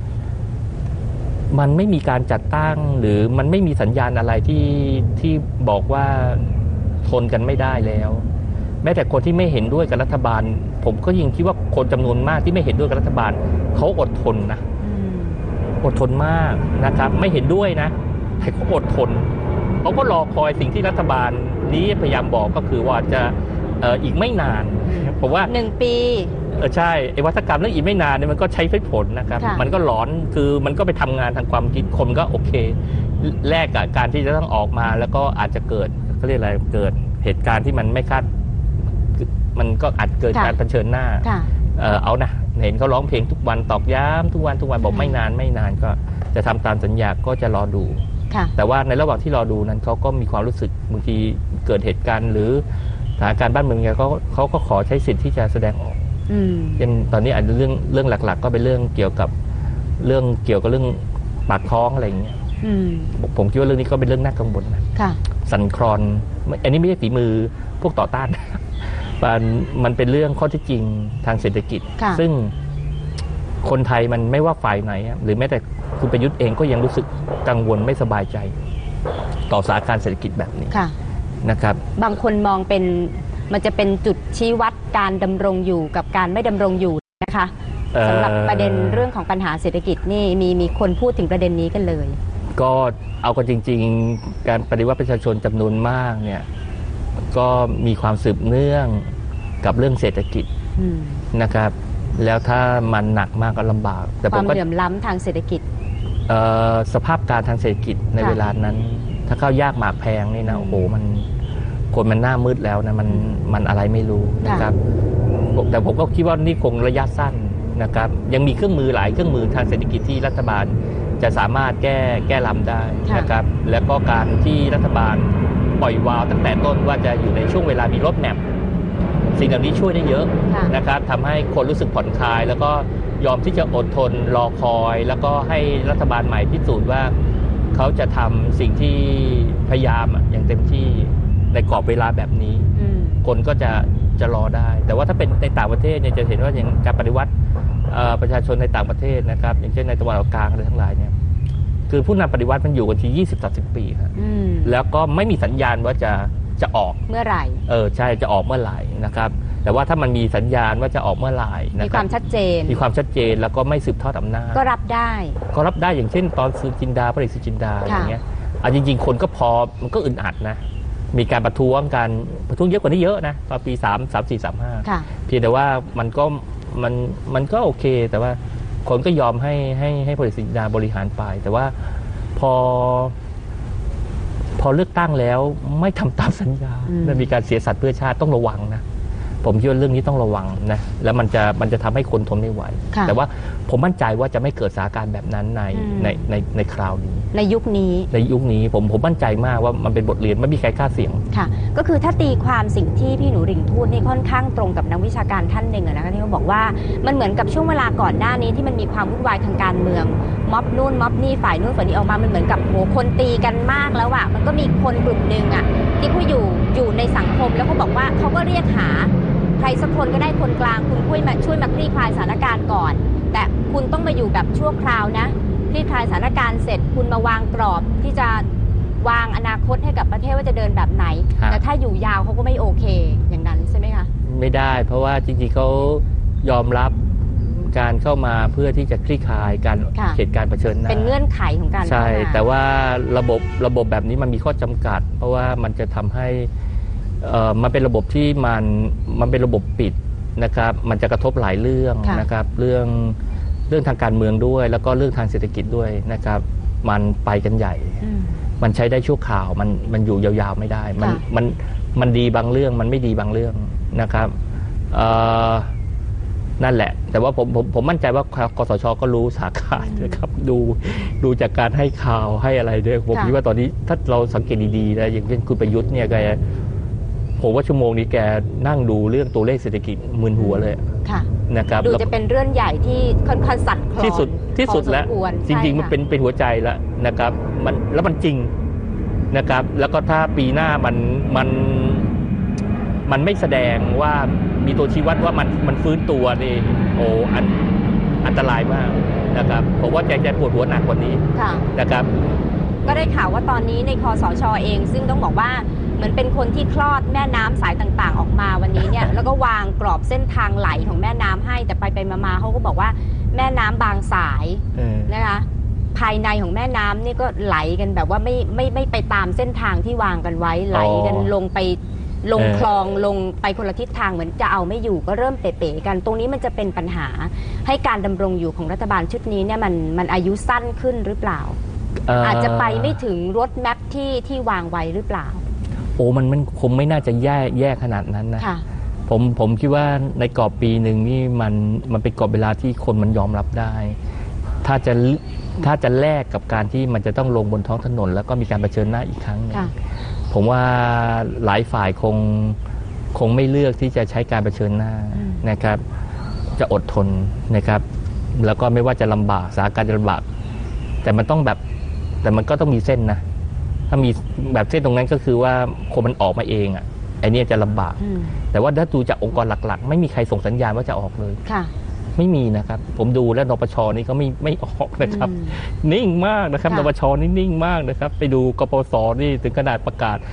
มันไม่มีการจัดตั้งหรือมันไม่มีสัญญาณอะไรที่ที่บอกว่าทนกันไม่ได้แล้วแม้แต่คนที่ไม่เห็นด้วยกับรัฐบาลผมก็ยิ่งคิดว่าคนจำนวนมากที่ไม่เห็นด้วยกับรัฐบาลเขาอดทนนะอดทนมากนะครับไม่เห็นด้วยนะแต่เขาอดทนเขาก็รอคอยสิ่งที่รัฐบาลนี้พยายามบอกก็คือว่าจะเอ่ออีกไม่นานผมว่าหนึ่งปีเออใช่ไอ้วัฒกรรมเรื่องอีกไม่นานเนี่ยมันก็ใช้ผลนะครับมันก็หลอนคือมันก็ไปทำงานทางความคิดคนก็โอเคแลกกับการที่จะต้องออกมาแล้วก็อาจจะเกิดเขาเรียกอะไรเกิดเหตุการณ์ที่มันไม่คาดมันก็อาจเกิดการเผชิญหน้าเออเอานะเห็นเขาร้องเพลงทุกวันตอกย้ำทุกวันทุกวันบอกไม่นานไม่นานก็จะทำตามสัญญาก็จะรอดูแต่ว่าในระหว่างที่รอดูนั้นเขาก็มีความรู้สึกบางทีเกิดเหตุการณ์หรือสถานการณ์บ้านเมืองเนี่ยเขาเขาก็ขอใช้สิทธิ์ที่จะแสดงออกยังตอนนี้อาจจะเรื่องเรื่องหลักๆก็เป็นเรื่องเกี่ยวกับเรื่องเกี่ยวกับเรื่องปากท้องอะไรอย่างเงี้ยผมคิดว่าเรื่องนี้ก็เป็นเรื่องน่ากังวลนะสั่นคลอนอันนี้ไม่ใช่ฝีมือพวกต่อต้านมันมันเป็นเรื่องข้อเท็จจริงทางเศรษฐกิจซึ่งคนไทยมันไม่ว่าฝ่ายไหนหรือแม้แต่คุณประยุทธ์เองก็ยังรู้สึกกังวลไม่สบายใจต่อสถานการณ์เศรษฐกิจแบบนี้นะครับบางคนมองเป็นมันจะเป็นจุดชี้วัดการดำรงอยู่กับการไม่ดำรงอยู่นะคะสำหรับประเด็นเรื่องของปัญหาเศรษฐกิจนี่มีมีคนพูดถึงประเด็นนี้กันเลยก็เอากันจริงๆการปฏิวัติประชาชนจำนวนมากเนี่ยก็มีความสืบเนื่องกับเรื่องเศรษฐกิจนะครับแล้วถ้ามันหนักมากก็ลำบากแต่ความเหลื่อมล้ำทางเศรษฐกิจสภาพการทางเศรษฐกิจในเวลานั้นถ้าข้าวยากหมากแพงนี่นะโอ้โหมันคนมันหน้ามืดแล้วนะมันมันอะไรไม่รู้นะครับแต่ผมก็คิดว่านี่คงระยะสั้นนะครับยังมีเครื่องมือหลายเครื่องมือทางเศรษฐกิจที่รัฐบาลจะสามารถแก้แก้ลำได้นะครับแล้วก็การที่รัฐบาลปล่อยวาล์วตั้งแต่ต้นว่าจะอยู่ในช่วงเวลามีรถแมพสิ่งเหล่านี้ช่วยได้เยอะนะครับทำให้คนรู้สึกผ่อนคลายแล้วก็ยอมที่จะอดทนรอคอยแล้วก็ให้รัฐบาลใหม่พิสูจน์ว่าเขาจะทำสิ่งที่พยายามอย่างเต็มที่ในกรอบเวลาแบบนี้คนก็จะจะรอได้แต่ว่าถ้าเป็นในต่างประเทศเนี่ยจะเห็นว่าอย่างการปฏิวัติประชาชนในต่างประเทศนะครับอย่างเช่นในตะวันออกกลางอะไรทั้งหลายเนี่ยคือผู้นำปฏิวัติมันอยู่กันที่ ยี่สิบถึงสามสิบ ปีครับแล้วก็ไม่มีสัญญาณว่าจะจะออกเมื่อไหร่เออใช่จะออกเมื่อไหร่นะครับแต่ว่าถ้ามันมีสัญญาณว่าจะออกเมื่อไหร่มีความชัดเจนมีความชัดเจนแล้วก็ไม่สืบทอดอำนาจก็รับได้ก็รับได้อย่างเช่นตอนสุจินดาพระเอกสุจินดาอย่างเงี้ยเอาจริงๆคนก็พอมันก็อึดอัดนะมีการประท้วงการประท้วงเยอะกว่านี้เยอะนะตอนปีสาม สาม สี่ สาม ห้าเพียงแต่ว่ามันก็มันมันก็โอเคแต่ว่าคนก็ยอมให้ให้ให้พระเอกสุจินดาบริหารไปแต่ว่าพอพอเลือกตั้งแล้วไม่ทำตามสัญญาและมีการเสียสัตว์เพื่อชาติต้องระวังนะผมคิดว่าเรื่องนี้ต้องระวังนะแล้วมันจะมันจะทำให้คนทนไม่ไหวแต่ว่าผมมั่นใจว่าจะไม่เกิดสถานการณ์แบบนั้นในในในในคราวนี้ในยุคนี้ในยุคนี้ผมผมมั่นใจมากว่ามันเป็นบทเรียนไม่มีใครกล้าเสี่ยงค่ะก็คือถ้าตีความสิ่งที่พี่หนูริ่งพูดนี่ค่อนข้างตรงกับนักวิชาการท่านหนึ่งนะคะที่เขาบอกว่ามันเหมือนกับช่วงเวลาก่อนหน้านี้ที่มันมีความวุ่นวายทางการเมืองม็อบนู่นม็อบนี่ฝ่ายนู่นฝ่ายนี้ออกมามันเหมือนกับโหคนตีกันมากแล้วอะมันก็มีคนกลุ่มหนึ่งอะที่เขาอยู่อยู่ในสังคมแล้วเขาบอกว่าเขาก็เรียกหาใครสักคนก็ได้คนกลางคุณช่วยมาช่วยมาคลี่คลายสถานการณ์ก่อนแต่คุณต้องมาอยู่แบบชั่วคราวนะคลี่คลายสถานการณ์เสร็จคุณมาวางกรอบที่จะวางอนาคตให้กับประเทศว่าจะเดินแบบไหนแต่ถ้าอยู่ยาวเขาก็ไม่โอเคอย่างนั้นใช่ไหมคะไม่ได้เพราะว่าจริงๆเขายอมรับการเข้ามาเพื่อที่จะคลี่คลายการเหตุการณ์เผชิญหน้าเป็นเงื่อนไขของการใช่แต่ว่าระบบระบบแบบนี้มันมีข้อจำกัดเพราะว่ามันจะทำให้มันเป็นระบบที่มันมันเป็นระบบปิดนะครับมันจะกระทบหลายเรื่องนะครับเรื่องเรื่องทางการเมืองด้วยแล้วก็เรื่องทางเศรษฐกิจด้วยนะครับมันไปกันใหญ่มันใช้ได้ชั่วคราวมันมันอยู่ยาวๆไม่ได้มันมันมันดีบางเรื่องมันไม่ดีบางเรื่องนะครับนั่นแหละแต่ว่าผมผมผมมั่นใจว่ากสช.ก็รู้สาขานะครับดูดูจากการให้ข่าวให้อะไรด้วยผมคิดว่าตอนนี้ถ้าเราสังเกตดีๆนะอย่างเช่นคุณประยุทธ์เนี่ยแกผมว่าชั่วโมงนี้แกนั่งดูเรื่องตัวเลขเศรษฐกิจมึนหัวเลยนะครับดูจะเป็นเรื่องใหญ่ที่ค่อนข้างสั่นคลอนที่สุดที่สุดแล้วจริงๆมันเป็นเป็นหัวใจแล้วนะครับมันแล้วมันจริงนะครับแล้วก็ถ้าปีหน้ามันมันมันไม่แสดงว่ามีตัวชี้วัดว่ามันมันฟื้นตัวนี่โอ้อันอันตรายมากนะครับผมว่าแกจะปวดหัวหนักกว่านี้นะครับก็ได้ข่าวว่าตอนนี้ในคสช.เองซึ่งต้องบอกว่าเหมือนเป็นคนที่คลอดแม่น้ำสายต่างๆออกมาวันนี้เนี่ย แล้วก็วางกรอบเส้นทางไหลของแม่น้ำให้แต่ไปไปมาๆเขาก็บอกว่าแม่น้ำบางสายนะคะภายในของแม่น้ำนี่ก็ไหลกันแบบว่าไม่ไม่ไม่ไปตามเส้นทางที่วางกันไว้ไหลกันลงไปลงคลองลงไปคนละทิศทางเหมือนจะเอาไม่อยู่ก็เริ่มเป๋ๆกันตรงนี้มันจะเป็นปัญหาให้การดำรงอยู่ของรัฐบาลชุดนี้เนี่ยมันมันอายุสั้นขึ้นหรือเปล่า อาจจะไปไม่ถึงรถแมพที่ที่วางไว้หรือเปล่าโอ้มันมันคงไม่น่าจะแย่แย่ขนาดนั้นนะผมผมคิดว่าในกรอบปีหนึ่งนี่มันมันเป็นกรอบเวลาที่คนมันยอมรับได้ถ้าจะถ้าจะแลกกับการที่มันจะต้องลงบนท้องถนนแล้วก็มีการเผชิญหน้าอีกครั้งนึงผมว่าหลายฝ่ายคงคงไม่เลือกที่จะใช้การเผชิญหน้านะครับจะอดทนนะครับแล้วก็ไม่ว่าจะลำบากสถานการณ์จะลำบากแต่มันต้องแบบแต่มันก็ต้องมีเส้นนะถ้ามีแบบเส้นตรงนั้นก็คือว่าคนมันออกมาเองอ่ะไอ้นี่จะลำบากแต่ว่าถ้าดูจากองค์กรหลักๆไม่มีใครส่งสัญญาณว่าจะออกเลยไม่มีนะครับผมดูแล้วนปช.นี่ก็ไม่ไม่ออกนะครับนิ่งมากนะครับนปช.นี่นิ่งมากนะครับไปดูกปส.นี่ถึงขนาดประกาศ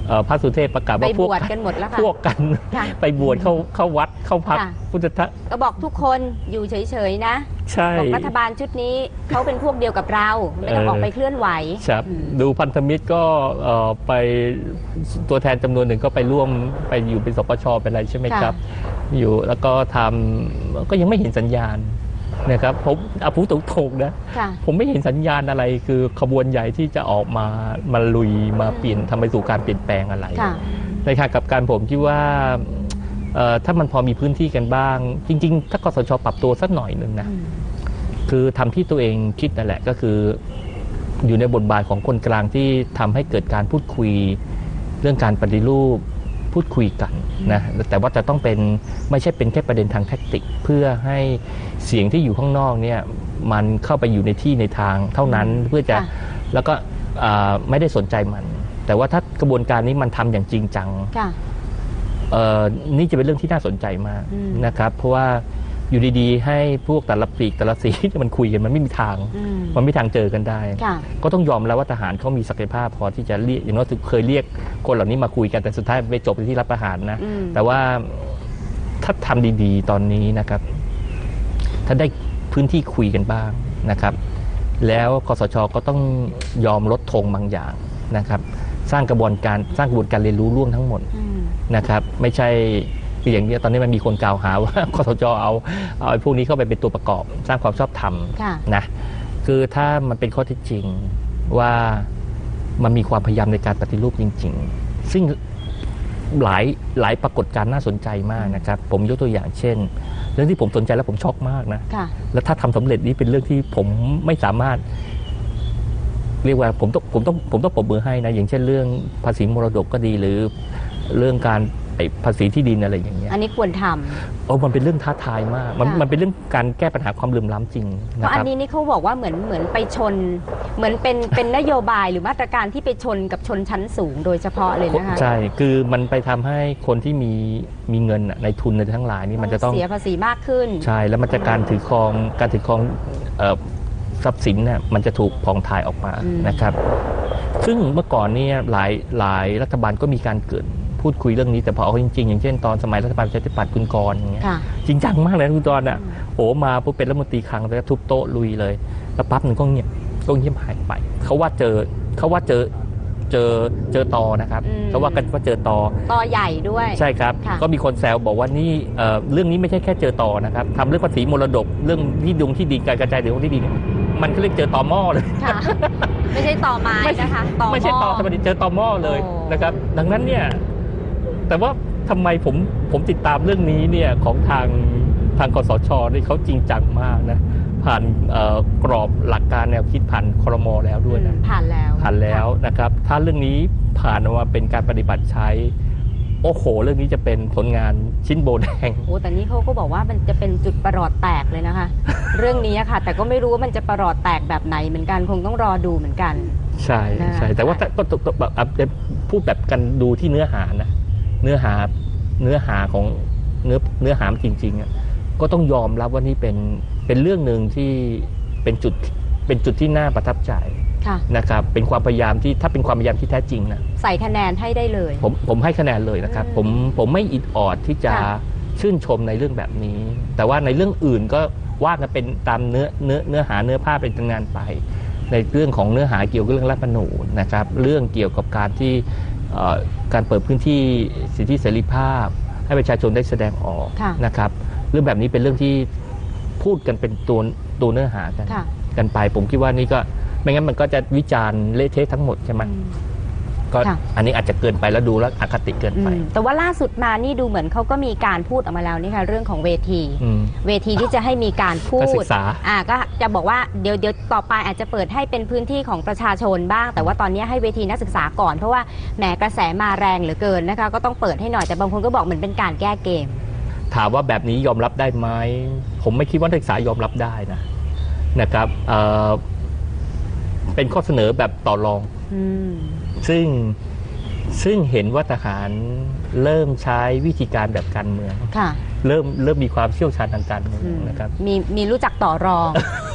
เอ่อพระสุเทพประกาศไปว่าพบวกวชกันหมดแล้วค่ะพวกกันค่ะไปบวชเข้าเข้าวัดเข้าพักค่ะพุทธะก็บอกทุกคนอยู่เฉยๆนะใช่บอกรัฐบาลชุดนี้เขาเป็นพวกเดียวกับเราไม่ต้องเออออกไปเคลื่อนไหวครับอืมดูพันธมิตรก็เอ่อไปตัวแทนจำนวนหนึ่งก็ไปร่วมไปอยู่เป็นสปชเป็นอะไรใช่ไหมครับ อยู่แล้วก็ทำก็ยังไม่เห็นสัญญาณนะครับผมเอาพูดตรงๆนะค่ะผมไม่เห็นสัญญาณอะไรคือขบวนใหญ่ที่จะออกมามาลุยมาเปลี่ยนทำไปสู่การเปลี่ยนแปลงอะไรค่ะในขณะกับการผมคิดว่าเอ่อถ้ามันพอมีพื้นที่กันบ้าง จริงๆ ถ้ากสชปรับตัวสักหน่อยหนึ่งนะอืมคือทำที่ตัวเองคิดนั่นแหละก็คืออยู่ในบทบาทของคนกลางที่ทำให้เกิดการพูดคุยเรื่องการปฏิรูปพูดคุยกันนะแต่ว่าจะต้องเป็นไม่ใช่เป็นแค่ประเด็นทางแท็กติก เพื่อให้เสียงที่อยู่ข้างนอกเนี่ยมันเข้าไปอยู่ในที่ในทางเท่านั้นเพื่อจะค่ะแล้วก็อ่าไม่ได้สนใจมัน แต่ว่าถ้ากระบวนการนี้มันทำอย่างจริงจังค่ะเอ่อนี่จะเป็นเรื่องที่น่าสนใจมากอืมนะครับ เพราะว่าอยู่ดีๆ ให้พวกแต่ละปีกแต่ละสี มันคุยกันมันไม่มีทางอืมมันไม่มีทางเจอกันได้ค่ะก็ต้องยอมแล้วว่าทหารเขามีศักยภาพพอที่จะเรียกอย่างน้อยเคยเรียกคนเหล่านี้มาคุยกันแต่สุดท้ายไปจบที่รับประหารนะอืมแต่ว่าถ้าทำดีๆ ตอนนี้นะครับ ถ้าได้พื้นที่คุยกันบ้างนะครับ แล้วคสชก็ต้องยอมลดธงบางอย่างนะครับ สร้างกระบวนการสร้างกระบวนการเรียนรู้ร่วมทั้งหมดอืมนะครับ ไม่ใช่คืออย่างนี้ตอนนี้มันมีคนกล่าวหาว่า คสชเอาเอาไอ้พวกนี้เข้าไปเป็นตัวประกอบ สร้างความชอบธรรมค่ะนะคือถ้ามันเป็นข้อเท็จจริงว่ามันมีความพยายามในการปฏิรูปจริง ๆ ซึ่งหลายหลายปรากฏการณ์น่าสนใจมากนะครับ ผมยกตัวอย่างเช่น เรื่องที่ผมสนใจและผมช็อกมากนะค่ะแล้วถ้าทำสำเร็จนี่เป็นเรื่องที่ผมไม่สามารถ เรียกว่าผมต้องผมต้องผมต้องปรบมือให้นะอย่างเช่นเรื่องภาษีมรดกก็ดีหรือเรื่องการไอ้ภาษีที่ดินอะไรอย่างเงี้ยอันนี้ควรทำโอ้มันเป็นเรื่องท้าทายมากมันค่ะมันเป็นเรื่องการแก้ปัญหาความเหลื่อมล้ำจริงเพนะราะคอันรับนี้นี่เขาบอกว่าเหมือนเหมือนไปชน เหมือนเป็นเป็นนโยบายหรือมาตรการที่ไปชนกับชนชั้นสูงโดยเฉพาะเลยนะคะใช่ คือมันไปทำให้คนที่มีมีเงินน่ะในทุนในทั้งหลายนี่มันจะต้องเสียภาษีมากขึ้นใช่ แล้วมันจะการถือครองการถือครองเอ่อทรัพย์สินเนี่ยมันจะถูกผ่องถ่ายออกมาอืมนะครับ ซึ่งเมื่อก่อนเนี่ยหลายหลายรัฐบาลก็มีการเกิดพูดคุยเรื่องนี้แต่พอเอาจริงๆ อย่างเช่นตอนสมัยรัฐบาลประชาธิปัตย์คุณกรณ์อย่างเงี้ยค่ะจริงจังมากเลยนะคุณกรณ์อ่ะโอ้มาปุ๊บเป็นรัฐมนตรีคลังแล้วก็ทุบโต๊ะลุยเลย แล้วปั๊บหนึ่งก็เงียบก็เงียบหายไปเขาว่าเจอเขาว่าเจอเจอเจอตอนะครับอืมเขาว่ากันว่าเจอตอต่อใหญ่ด้วยใช่ครับค่ะก็มีคนแซวบอกว่านี่เอ่อเรื่องนี้ไม่ใช่แค่เจอต่อนะครับทำเรื่องภาษีมรดกเรื่องที่ดุงที่ดินการกระจายเดี๋ยวที่ดินเนี่ยมันก็เรียกเจอต่อหม้อเลยค่ะ ไม่ใช่ต่อไม้ไม่ใช่นะคะต่อไม่ใช่ต่อหธรรมดาเจอต่อหม้อเลยโอ้นะครับ ดังนั้นเนี่ยแต่ว่าทำไมผมผมติดตามเรื่องนี้เนี่ยของทางทางกสชนี่เขาจริงจังมากนะผ่านเอ่อกรอบหลักการแนวคิดผ่านครมแล้วด้วยนะผ่านแล้วผ่านแล้วนะครับ ถ้าเรื่องนี้ผ่านออกมาเป็นการปฏิบัติใช้ โอ้โห เรื่องนี้จะเป็นผลงานชิ้นโบแดงโอ้แต่นี่เขาก็บอกว่ามันจะเป็นจุดประหลอดแตกเลยนะคะ เรื่องนี้ค่ะ แต่ก็ไม่รู้ว่ามันจะประหลอดแตกแบบไหนเหมือนกันคงต้องรอดูเหมือนกันใช่นะคะใช่แต่ว่าถ้าก็ก็แบบอ่ะพูดแบบกันดูที่เนื้อหานะเนื้อหาเนื้อหาของเนื้อเนื้อหาจริงๆอ่ะก็ต้องยอมรับว่านี่เป็นเป็นเรื่องหนึ่งที่เป็นจุดเป็นจุดที่น่าประทับใจค่ะนะครับเป็นความพยายามที่ถ้าเป็นความพยายามที่แท้จริงนะใส่คะแนนให้ได้เลยผมผมให้คะแนนเลยนะครับอืมผมผมไม่อิดออดที่จะค่ะชื่นชมในเรื่องแบบนี้ แต่ว่าในเรื่องอื่นก็ว่ากันเป็นตามเนื้อเนื้อเนื้อหาเนื้อผ้าเป็นงานไป ในเรื่องของเนื้อหาเกี่ยวกับเรื่องรัฐธรรมนูญนะครับ เรื่องเกี่ยวกับการที่เอ่อการเปิดพื้นที่สิทธิเสรีภาพ ให้ประชาชนได้แสดงออกค่ะนะครับ เรื่องแบบนี้เป็นเรื่องที่พูดกันเป็นตัวตัวเนื้อหากันค่ะกันไป ผมคิดว่านี่ก็ไม่งั้นมันก็จะวิจารณ์เละเทะทั้งหมดใช่ไหมอืมก็ค่ะอันนี้อาจจะเกินไปแล้วดูแล้วอคติเกินอืไปมแต่ว่าล่าสุดมานี่ดูเหมือนเขาก็มีการพูดออกมาแล้วนี่ค่ะเรื่องของเวทีอืมเวทีที่จะให้มีการพูการศึดกษาอ่าก็จะบอกว่าเดี๋ยวเดี๋ยวต่อไปอาจจะเปิดให้เป็นพื้นที่ของประชาชนบ้าง แต่ว่าตอนนี้ให้เวทีนักศึกษาก่อนเพราะว่าแหมกระแสมาแรงเหลือเกินนะคะก็ต้องเปิดให้หน่อยแต่บางคนก็บอกเหมือนเป็นการแก้เกมถามว่าแบบนี้ยอมรับได้ไหมผมไม่คิดว่านักศึกษายอมรับได้นะนะครับเอ่อเป็นข้อเสนอแบบต่อรองอืมซึ่งซึ่งเห็นว่าทหารเริ่มใช้วิธีการแบบการเมืองค่ะเริ่มเริ่มมีความเชี่ยวชาญทางการเมืองอืมนะครับมีมีรู้จักต่อรอง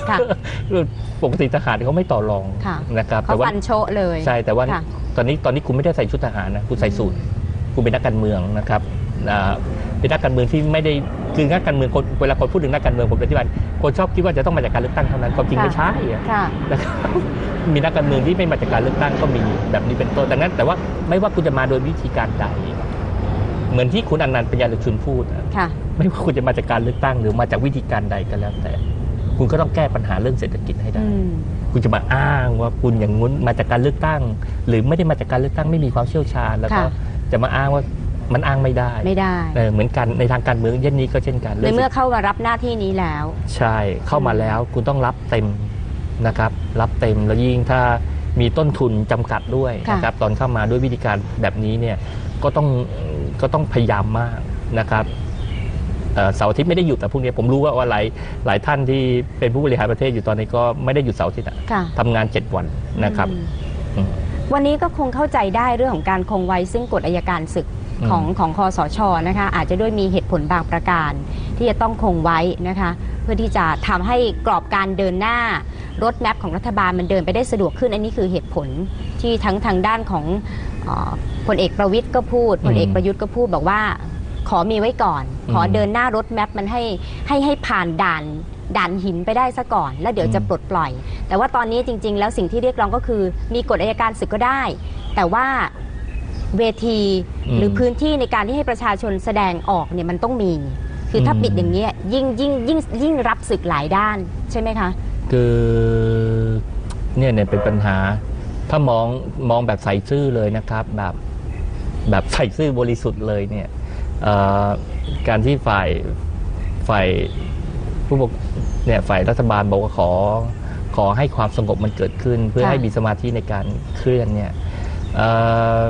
ค่ะปกติทหารเขาไม่ต่อรองค่ะนะครับเขาฟันโชะเลยใช่แต่ว่าค่ะตอนนี้ตอนนี้คุณไม่ได้ใส่ชุดทหารนะคุณใส่สูทคุณเป็นนักการเมืองนะครับอ่าเป็นนักการเมืองที่ไม่ได้คือนักการเมืองคนเวลาคนพูดถึงนักการเมืองผมอธิบายคนชอบคิดว่าจะต้องมาจากการเลือกตั้งเท่านั้นความจริงค่ะไม่ใช่อะค่ะนะครับมีนักการเมืองที่ไม่มาจากการเลือกตั้งก็มีแบบนี้เป็นต้นดังนั้นแต่ว่าไม่ว่าคุณจะมาโดยวิธีการใดเหมือนที่คุณอนันต์ปัญญาลชุนพูดอะค่ะไม่ว่าคุณจะมาจากการเลือกตั้งหรือมาจากวิธีการใดก็แล้วแต่ คุณก็ต้องแก้ปัญหาเรื่องเศรษฐกิจให้ได้อืมคุณจะมาอ้างว่าคุณอย่างงู้นมาจากการเลือกตั้ง หรือไม่ได้มาจากการเลือกตั้งไม่มีความเชี่ยวชาญแล้วก็ค่ะจะมาอ้างว่ามันอ้างไม่ได้ไม่ได้เออเหมือนกันในทางการเมืองเช่นนี้ก็เช่นกันในเมื่อเข้ามารับหน้าที่นี้แล้วใช่เข้ามาแล้วคุณต้องรับเต็มนะครับรับเต็มแล้วยิ่งถ้ามีต้นทุนจำกัดด้วยค่ะนะครับตอนเข้ามาด้วยวิธีการแบบนี้เนี่ยก็ต้องก็ต้องพยายามมากนะครับเอ่อเสาร์อาทิตย์ไม่ได้หยุดแต่พวกนี้ผมรู้ว่าว่าหลายหลายท่านที่เป็นผู้บริหารประเทศอยู่ตอนนี้ก็ไม่ได้หยุดเสาร์อาทิตย์อะค่ะทำงานเจ็ดวันนะครับอืมอืมวันนี้ก็คงเข้าใจได้เรื่องของการคงไว้ซึ่งกฎอัยการศึกอืมของของคอสชนะคะอาจจะด้วยมีเหตุผลบางประการที่จะต้องคงไว้นะคะเพื่อที่จะทำให้กรอบการเดินหน้ารถแมพของรัฐบาลมันเดินไปได้สะดวกขึ้นอันนี้คือเหตุผลที่ทั้งทางด้านของเอ่อพลเอกประวิตยก็พูดพลเอกประยุทธ์ก็พูดบอกว่าขอมีไว้ก่อน ขอเดินหน้ารถแมพมันให้ให้ให้ผ่านด่านด่านหินไปได้ซะก่อน แล้วเดี๋ยวจะปลดปล่อย แต่ว่าตอนนี้จริง ๆ แล้วสิ่งที่เรียกร้องก็คือมีกฎอัยการศึกก็ได้ แต่ว่าเวทีอืมหรือพื้นที่ในการที่ให้ประชาชนแสดงออกเนี่ยมันต้องมี คือถ้าอืมปิดอย่างนี้ยยิ่งยิ่งยิ่งยิ่งรับศึกหลายด้านใช่ไหมคะคือเนี่ยเนี่ยเป็นปัญหา ถ้ามองมองแบบใส่ซื่อเลยนะครับ แบบแบบใส่ซื่อบริสุทธิ์เลยเนี่ยเอ่อการที่ฝ่ายฝ่ายผู้ปกเนี่ยฝ่ายรัฐบาลบอกว่าขอขอให้ความสงบมันเกิดขึ้น เพื่อค่ะให้มีสมาธิในการเคลื่อนเนี่ยเอ่อ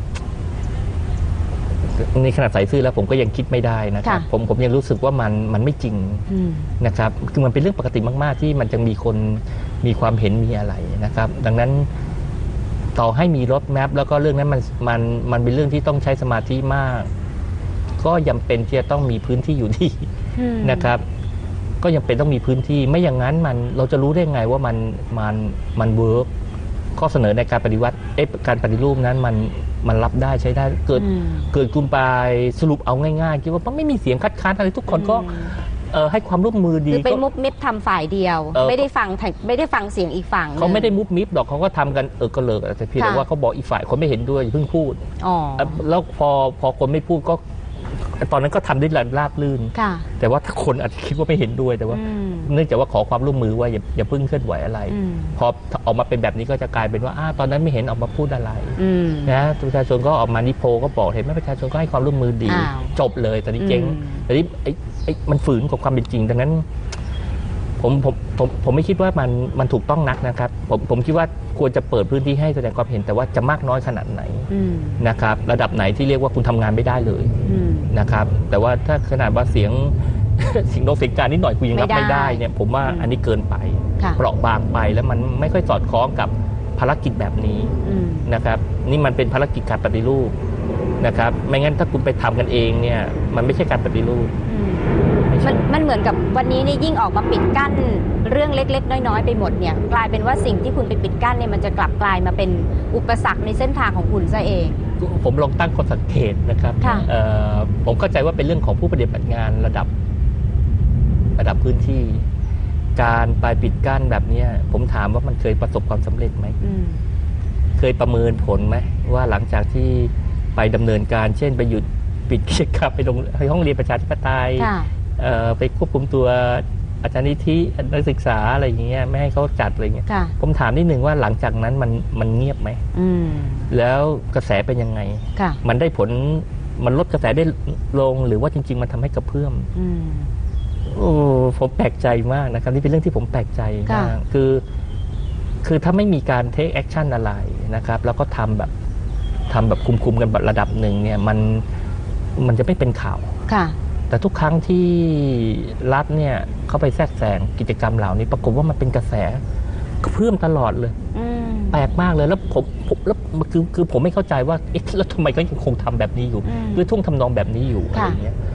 ในขณะใส่ซื่อแล้วผมก็ยังคิดไม่ได้นะครับค่ะผมผมยังรู้สึกว่ามันมันไม่จริงอืมนะครับคือมันเป็นเรื่องปกติมากๆที่มันจะมีคนมีความเห็นมีอะไรนะครับ ดังนั้นต่อให้มีรถแมพแล้วก็เรื่องนั้นมันมันมันเป็นเรื่องที่ต้องใช้สมาธิมาก ก็ยังเป็นที่จะต้องมีพื้นที่อยู่ที่อืมนะครับ ก็ยังเป็นต้องมีพื้นที่ไม่อย่างนั้นมันเราจะรู้ได้ไงว่ามันมันมันเวิร์กข้อเสนอในการปฏิวัติเอ๊ะการปฏิรูปนั้นมันมันรับได้ใช้ได้เกิดอืมเกิดคุณไปสรุปเอาง่ายๆคิดว่ามันไม่มีเสียงคัดค้านอะไรทุกคนก็อืมเอ่อให้ความร่วมมือดีคือไปก็มุบมิบทำฝ่ายเดียวเออไม่ได้ฟังทางไม่ได้ฟังเสียงอีกฝั่งหนึ่งเขาไม่ได้มุบมิบหรอกเขาก็ทำกันเออก็เลิกแต่เพียงแต่ค่ะว่าเขาบอกอีกฝ่ายคนไม่เห็นด้วยอย่าเพิ่งพูดอ๋อแล้วพอพอคนไม่พูดก็ตอนนั้นก็ทำได้ราบลื่นค่ะแต่ว่าถ้าคนอาจจะคิดว่าไม่เห็นด้วยแต่ว่าอืมเนื่องจากว่าขอความร่วมมือว่าอย่าอย่าเพิ่งเคลื่อนไหวอะไรอืมพอออกมาเป็นแบบนี้ก็จะกลายเป็นว่าอ้าตอนนั้นไม่เห็นออกมาพูดอะไรอืมนะประชาชนก็ออกมานิโพลก็บอกเห็นไหมประชาชนก็ให้ความร่วมมือดีอ้าวจบเลยแต่นี้เจ๊งอืมแต่นี้ไอ้ไอ้มันฝืนกับความเป็นจริงดังนั้นผมผมผมผมไม่คิดว่ามันมันถูกต้องนักนะครับผมผมคิดว่าควรจะเปิดพื้นที่ให้แสดงความเห็นแต่ว่าจะมากน้อยขนาดไหนอืมนะครับ ระดับไหนที่เรียกว่าคุณทำงานไม่ได้เลยอืมนะครับ แต่ว่าถ้าขนาดว่าเสียง เสียงโดนเสียงการนิดหน่อยคุณยังรับไม่ไม่ได้ได้เนี่ยผมว่าอืมอันนี้เกินไปค่ะเปราะบางไปแล้วมันไม่ค่อยสอดคล้องกับภารกิจแบบนี้อืมนะครับนี่มันเป็นภารกิจการปฏิรูปนะครับไม่งั้นถ้าคุณไปทำกันเองเนี่ยมันไม่ใช่การปฏิรูปอืมไม่มัใช่นมันเหมือนกับวันนี้นี่ยิ่งออกมาปิดกั้นเรื่องเล็กๆ น้อยๆไปหมดเนี่ยกลายเป็นว่าสิ่งที่คุณไปปิดกั้นเนี่ยมันจะกลับกลายมาเป็นอุปสรรคในเส้นทางของคุณซะเองผมลองตั้งข้อสังเกตนะครับค่ะเอ่อผมเข้าใจว่าเป็นเรื่องของผู้ปฏิบัติงานระดับระดับพื้นที่ การไปปิดกั้นแบบเนี้ยผมถามว่ามันเคยประสบความสำเร็จไหมอืมเคยประเมินผลไหมว่าหลังจากที่ไปดำเนินการ เช่นไปหยุดปิดกิจกรรมไปโรงไปห้องเรียนประชาธิปไตยค่ะเอ่อไปควบคุมตัวอาจารย์นิธินักศึกษาอะไรอย่างเงี้ยไม่ให้เขาจัดอะไรเงี้ยค่ะผมถามนิดนึงว่าหลังจากนั้นมันมันเงียบไหมอืมแล้วกระแสเป็นยังไงค่ะมันได้ผลมันลดกระแสได้ลงหรือว่าจริง ๆ มันทำให้กระเพื่อมอืมโอ้ผมแปลกใจมากนะครับนี่เป็นเรื่องที่ผมแปลกใจมากค่ะคือ คือถ้าไม่มีการเทคแอคชั่นอะไรนะครับ แล้วก็ทำแบบทำแบบคุมๆกันแบบระดับหนึ่งเนี่ยมันมันจะไม่เป็นข่าวค่ะแต่ทุกครั้งที่รัฐเนี่ยเข้าไปแทรกแซงกิจกรรมเหล่านี้ปรากฏว่ามันเป็นกระแสกระเพื่อมตลอดเลยอืมแปลกมากเลยแล้วผมผมแล้วคือคือผมไม่เข้าใจว่าเอ๊ะแล้วทำไมก็ยังคงทำแบบนี้อยู่อืมด้วยท่วงทำนองแบบนี้อยู่อะไรค่ะอย่างเงี้ย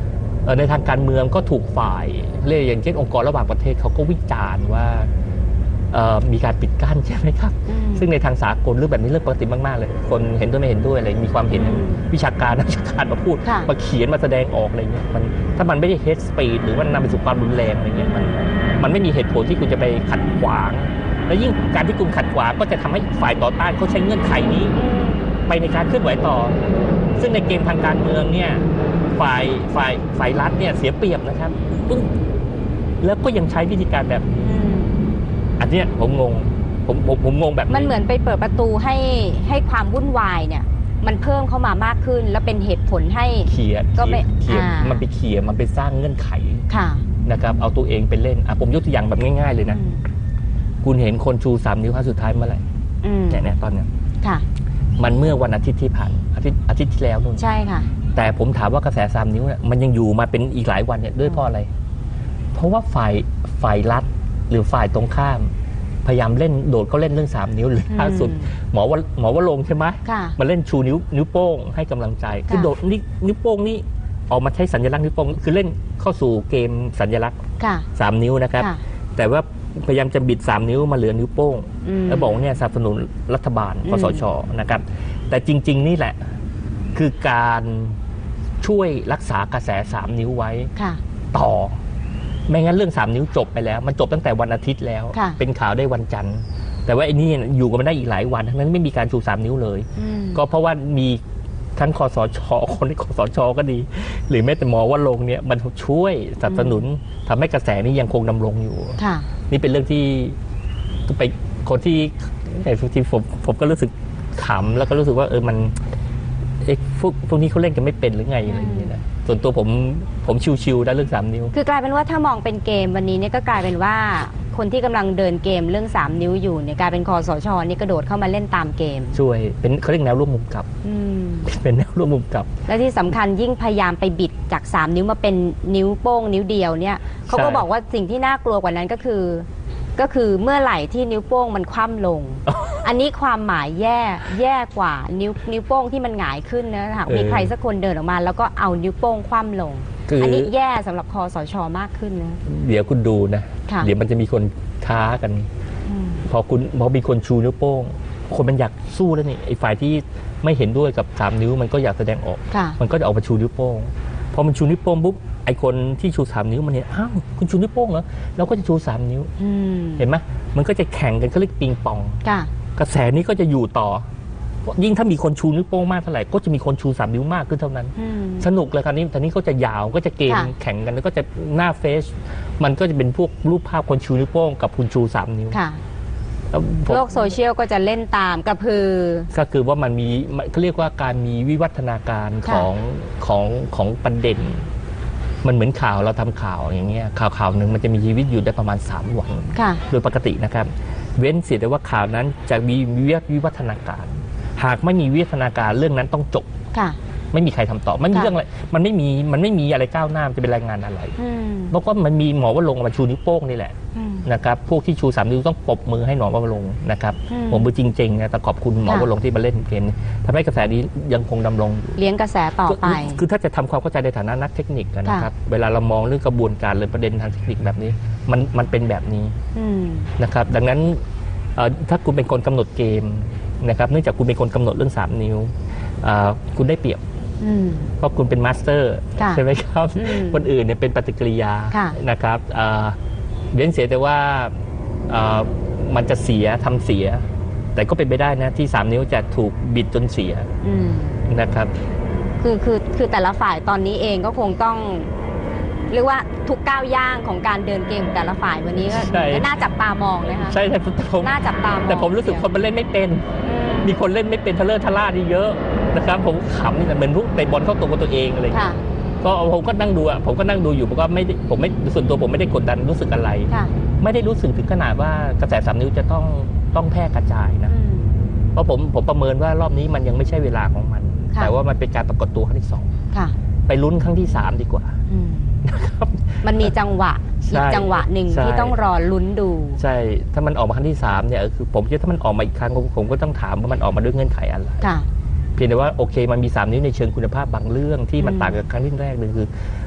ในทางการเมืองก็ถูกฝ่ายเรียกอย่างเช่นองค์กรระหว่างประเทศเขาก็วิจารณ์ว่ามีการปิดกั้นใช่ไหมครับซึ่งในทางสากลเรื่องแบบนี้เรื่องปกติมากๆเลยคนเห็นด้วยไม่เห็นด้วยอะไรมีความเห็นวิชาการนักวิชาการมาพูดมาเขียนมาแสดงออกอะไรเงี้ยมันถ้ามันไม่ได้ hate speech หรือมันนำไปสู่ความรุนแรงอะไรเงี้ยมันมันไม่มีเหตุผลที่คุณจะไปขัดขวางและยิ่งการที่คุณขัดขวางก็จะทำให้ฝ่ายต่อต้านเขาใช้เงื่อนไขนี้ไปในการเคลื่อนไหวต่อซึ่งในเกมทางการเมืองเนี่ยฝ่ายฝ่ายฝ่ายรัฐเนี่ยเสียเปรียบนะครับแล้วก็ยังใช้วิธีการแบบอันนี้ผมงงผมผมผมงงแบบมันเหมือนไปเปิดประตูให้ให้ความวุ่นวายเนี่ยมันเพิ่มเข้ามามากขึ้นแล้วเป็นเหตุผลให้เขียนก็ไม่เขียนมันไปเขียนมันไปสร้างเงื่อนไขนะครับเอาตัวเองไปเล่นอ่ะผมยกตัวอย่างแบบง่ายๆเลยนะคุณเห็นคนชูสามนิ้วครั้งสุดท้ายเมื่อไหร่เนี่ยเนี่ยตอนเนี้ยมันเมื่อวันอาทิตย์ที่ผ่านอาทิตย์อาทิตย์ที่แล้วนู่นใช่ค่ะแต่ผมถามว่ากระแสสามนิ้วเนี่ยมันยังอยู่มาเป็นอีกหลายวันเนี่ยด้วยเพราะอะไรเพราะว่าฝ่ายฝ่ายรัฐหรือฝ่ายตรงข้ามพยายามเล่นโดดเขาเล่นเรื่องสามนิ้วหรือล่าสุดหมอว่าหมอว่าลงใช่ไหมมาเล่นชูนิ้วนิ้วโป้งให้กำลังใจคือโดดนี่นิ้วโป้งนี่ออกมาใช้สัญลักษณ์นิ้วโป้งคือเล่นเข้าสู่เกมสัญลักษณ์สามนิ้วนะครับแต่ว่าพยายามจะบิดสามนิ้วมาเหลือนิ้วโป้งแล้วบอกเนี่ยสนับสนุนรัฐบาลคสช.นะครับแต่จริงๆนี่แหละคือการช่วยรักษากระแสสามนิ้วไว้ต่อไม่งั้นเรื่องสามนิ้วจบไปแล้วมันจบตั้งแต่วันอาทิตย์แล้วเป็นข่าวได้วันจันทร์แต่ว่าไอ้นี่อยู่กันมาได้อีกหลายวันทั้งนั้นไม่มีการชูสามนิ้วเลยก็เพราะว่ามีทั้งคสช.คนที่คสช.ก็ดีหรือแม้แต่หมอว่าลงเนี่ยมันช่วยสนับสนุนทำให้กระแสนี้ยังคงดำรงอยู่นี่เป็นเรื่องที่ไปคนที่แต่ที่ผมผมก็รู้สึกขำแล้วก็รู้สึกว่าเออมันเอ๊ะพวกพวกนี้เขาเล่นกันไม่เป็นหรือไงอะไรอย่างเงี้ยนะส่วนตัวผมผมชิวๆได้เรื่องสามนิ้วคือกลายเป็นว่าถ้ามองเป็นเกมวันนี้เนี่ยก็กลายเป็นว่าคนที่กำลังเดินเกมเรื่องสามนิ้วอยู่เนี่ยกลายเป็นคสช.นี่กระโดดเข้ามาเล่นตามเกมช่วยเป็นเขาเรียกแนวร่วมมุมกลับเป็นแนวร่วมมุมกลับและที่สำคัญยิ่งพยายามไปบิดจากสามนิ้วมาเป็นนิ้วโป้งนิ้วเดียวเนี่ยเขาก็บอกว่าสิ่งที่น่ากลัวกว่านั้นก็คือก็คือเมื่อไหร่ที่นิ้วโป้งมันคว่ำลง อันนี้ความหมายแย่แย่กว่านิ้วนิ้วโป้งที่มันหงายขึ้นนะหากมีใครสักคนเดินออกมาแล้วก็เอานิ้วโป้งคว่ำลง อันนี้แย่สำหรับคสช.มากขึ้นนะเดี๋ยวคุณดูนะเดี๋ยวมันจะมีคนท้ากันพอคุณพอมีคนชูนิ้วโป้งคนมันอยากสู้แล้วนี่ไอ้ฝ่ายที่ไม่เห็นด้วยกับสามนิ้วมันก็อยากแสดงออกมันก็จะออกมาชูนิ้วโป้งพอมันชูนิ้วโป้งปุ๊บไอคนที่ชูสามนิ้วมันเนี่ยอ้าวคุณชูนิ้วโป้งเหรอเราก็จะชูสามนิ้วเห็นไหมมันก็จะแข่งกันเขาเรียกปิงปองกระแสนี้ก็จะอยู่ต่อยิ่งถ้ามีคนชูนิ้วโป้งมากเท่าไหร่ก็จะมีคนชูสามนิ้วมากขึ้นเท่านั้นสนุกเลยคราวนี้ตอนนี้ก็จะยาวก็จะเกมแข่งกันแล้วก็จะหน้าเฟซมันก็จะเป็นพวกรูปภาพคนชูนิ้วโป้งกับคุณชูสามนิ้วโลกโซเชียลก็จะเล่นตามกระพือก็คือว่ามันมีเขาเรียกว่าการมีวิวัฒนาการของของของประเด็นมันเหมือนข่าวเราทำข่าวอย่างเงี้ยข่าวข่าวหนึ่งมันจะมีชีวิตอยู่ได้ประมาณสามวันโดยปกตินะครับเว้นเสียแต่ว่าข่าวนั้นจะมีวิวัฒนาการหากไม่มีวิวัฒนาการเรื่องนั้นต้องจบไม่มีใครทำต่อไม่มีเรื่องอะไรมันไม่มีมันไม่มีอะไรก้าวหน้าจะเป็นรายงานอะไรเพราะว่ามันมีหมอว่าลงมาชูนิ้วโป้งนี่แหละนะครับพวกที่ชูสามนิ้วต้องปรบมือให้หมอว่าลงนะครับผมมือจริงๆนะแต่ขอบคุณหมอว่าลงที่มาเล่นเกมทำให้กระแสนี้ยังคงดำรงเลี้ยงกระแสต่อไปคือถ้าจะทำความเข้าใจในฐานะนักเทคนิคนะครับเวลาเรามองเรื่องกระบวนการหรือประเด็นทางเทคนิคแบบนี้มันมันเป็นแบบนี้นะครับดังนั้นถ้าคุณเป็นคนกำหนดเกมนะครับเนื่องจากคุณเป็นคนกำหนดเรื่องสามนิ้วคุณได้เปรียบเพราะคุณเป็นมาสเตอร์ใช่ไหมครับคนอื่นเนี่ยเป็นปฏิกิริยานะครับเว้นเสียแต่ว่ามันจะเสียทำเสียแต่ก็เป็นไปได้นะที่สามนิ้วจะถูกบิดจนเสียนะครับคือคือคือแต่ละฝ่ายตอนนี้เองก็คงต้องเรียกว่าทุกก้าวย่างของการเดินเกมแต่ละฝ่ายวันนี้ก็น่าจับตามองนะคะใช่แต่ผมน่าจับตามองแต่ผมรู้สึกคนมันเล่นไม่เป็นมีคนเล่นไม่เป็นทะเลาะทะล่านี่เยอะนะครับผมขำนี่เหมือนพวกเตะบอลเข้าตัวกับตัวเองอะไรก็ผมก็นั่งดูอ่ะผมก็นั่งดูอยู่ผมก็ไม่ผมไม่ส่วนตัวผมไม่ได้กดดันรู้สึกอะไรไม่ได้รู้สึกถึงขนาดว่ากระแสสามนิ้วจะต้องต้องแพร่กระจายนะเพราะผมผมประเมินว่ารอบนี้มันยังไม่ใช่เวลาของมันแต่ว่ามันเป็นการปรากฏตัวครั้งที่สองไปลุ้นครั้งที่สามดีกว่านะครับมันมีจังหวะอีกจังหวะหนึ่งที่ต้องรอลุ้นดูใช่ถ้ามันออกมาครั้งที่สามเนี่ยคือผมคิดถ้ามันออกมาอีกครั้งผมก็ต้องถามว่ามันออกมาด้วยเงื่อนไขอะไรเพียงแต่ว่าโอเคมันมีสามนิ้วในเชิงคุณภาพบางเรื่องที่มันต่างกับครั้งที่แรกเลยคือ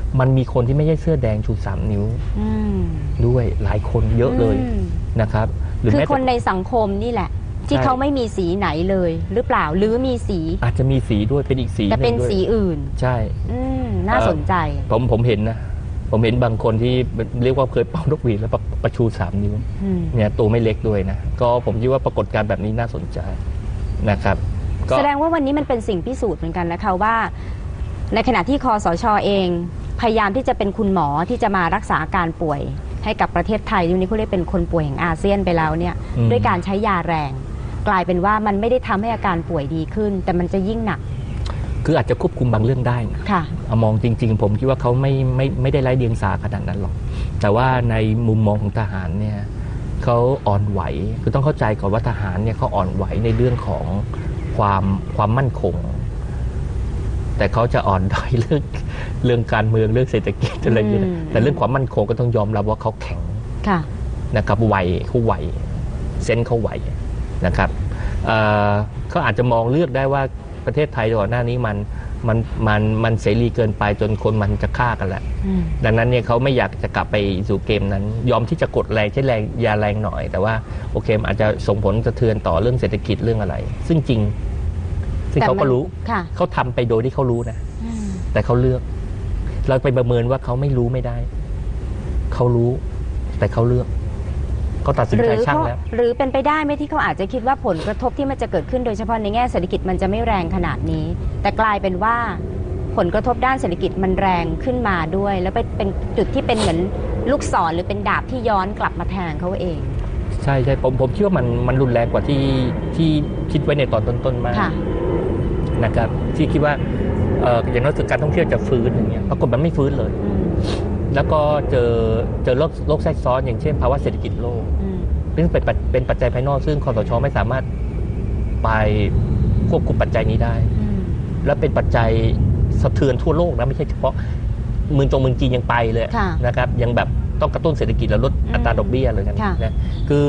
มันมีคนที่ไม่ใช่เสื้อแดงชูสามนิ้วด้วยหลายคนเยอะเลยนะครับหรือคือคนในสังคมนี่แหละที่เขาไม่มีสีไหนเลยหรือเปล่าหรือมีสีอาจจะมีสีด้วยเป็นอีกสีแต่เป็นสีอื่นใช่น่าสนใจผมผมเห็นนะผมเห็นบางคนที่เรียกว่าเคยเป่านกหวีดแล้วประชูสามนิ้วเนี่ยตัวไม่เล็กด้วยนะก็ผมคิดว่าปรากฏการณ์แบบนี้น่าสนใจนะครับแสดงว่าวันนี้มันเป็นสิ่งพิสูจน์เหมือนกันนะคะว่าในขณะที่คสช.เองพยายามที่จะเป็นคุณหมอที่จะมารักษาอาการป่วยให้กับประเทศไทยที่นี้เขาเรียกเป็นคนป่วยแห่งอาเซียนไปแล้วเนี่ยด้วยการใช้ยาแรงกลายเป็นว่ามันไม่ได้ทำให้อาการป่วยดีขึ้นแต่มันจะยิ่งหนักคืออาจจะควบคุมบางเรื่องได้นะค่ะมองจริงๆผมคิดว่าเขาไม่ไม่ไม่ได้ไร้เดียงสาขนาดนั้นหรอกแต่ว่าในมุมมองของทหารเนี่ยเขาอ่อนไหวคือต้องเข้าใจก่อนว่าทหารเนี่ยเขาอ่อนไหวในเรื่องของความความมั่นคงแต่เขาจะอ่อนด้อยเรื่องเรื่องการเมืองเรื่องเศรษฐกิจอะไรอย่างเงี้ยแต่เรื่องความมั่นคงก็ต้องยอมรับว่าเขาแข็งนะครับไหวเขาไหวเซนเขาไหวนะครับเขาอาจจะมองเลือกได้ว่าประเทศไทยก่อนหน้านี้มันมันมันมันเสรีเกินไปจนคนมันจะฆ่ากันแหละดังนั้นเนี่ยเขาไม่อยากจะกลับไปสู่เกมนั้นยอมที่จะกดแรงใช้แรงยาแรงหน่อยแต่ว่าโอเคอาจจะส่งผลสะเทือนต่อเรื่องเศรษฐกิจเรื่องอะไรซึ่งจริงซึ่งเขาก็รู้เขาทำไปโดยที่เขารู้นะแต่เขาเลือกเราไปประเมินว่าเขาไม่รู้ไม่ได้เขารู้แต่เขาเลือกเขาตัดสินใจช่างแล้วหรือเป็นไปได้ไหมที่เขาอาจจะคิดว่าผลกระทบที่มันจะเกิดขึ้นโดยเฉพาะในแง่เศรษฐกิจมันจะไม่แรงขนาดนี้แต่กลายเป็นว่าผลกระทบด้านเศรษฐกิจมันแรงขึ้นมาด้วยแล้วไปเป็นจุดที่เป็นเหมือนลูกศรหรือเป็นดาบที่ย้อนกลับมาแทงเขาเองใช่ใช่ผมผมคิดว่ามันมันรุนแรงกว่าที่ที่คิดไว้ในตอนต้นๆมากนะครับที่คิดว่าอย่างน้อยคือการท่องเที่ยวจะฟื้นอย่างเงี้ยปรากฏมันไม่ฟื้นเลยแล้วก็เจอเจอโรคโรคแทรกซ้อนอย่างเช่นภาวะเศรษฐกิจโลกซึ่งเป็นเป็นปัจจัยภายนอกซึ่งคสช.ไม่สามารถไปควบคุมปัจจัยนี้ได้และเป็นปัจจัยสะเทือนทั่วโลกนะไม่ใช่เฉพาะเมืองจงเมืองจีนยังไปเลยนะครับยังแบบต้องกระตุ้นเศรษฐกิจแล้วลดอัตราดอกเบี้ยเลยกันนะคือ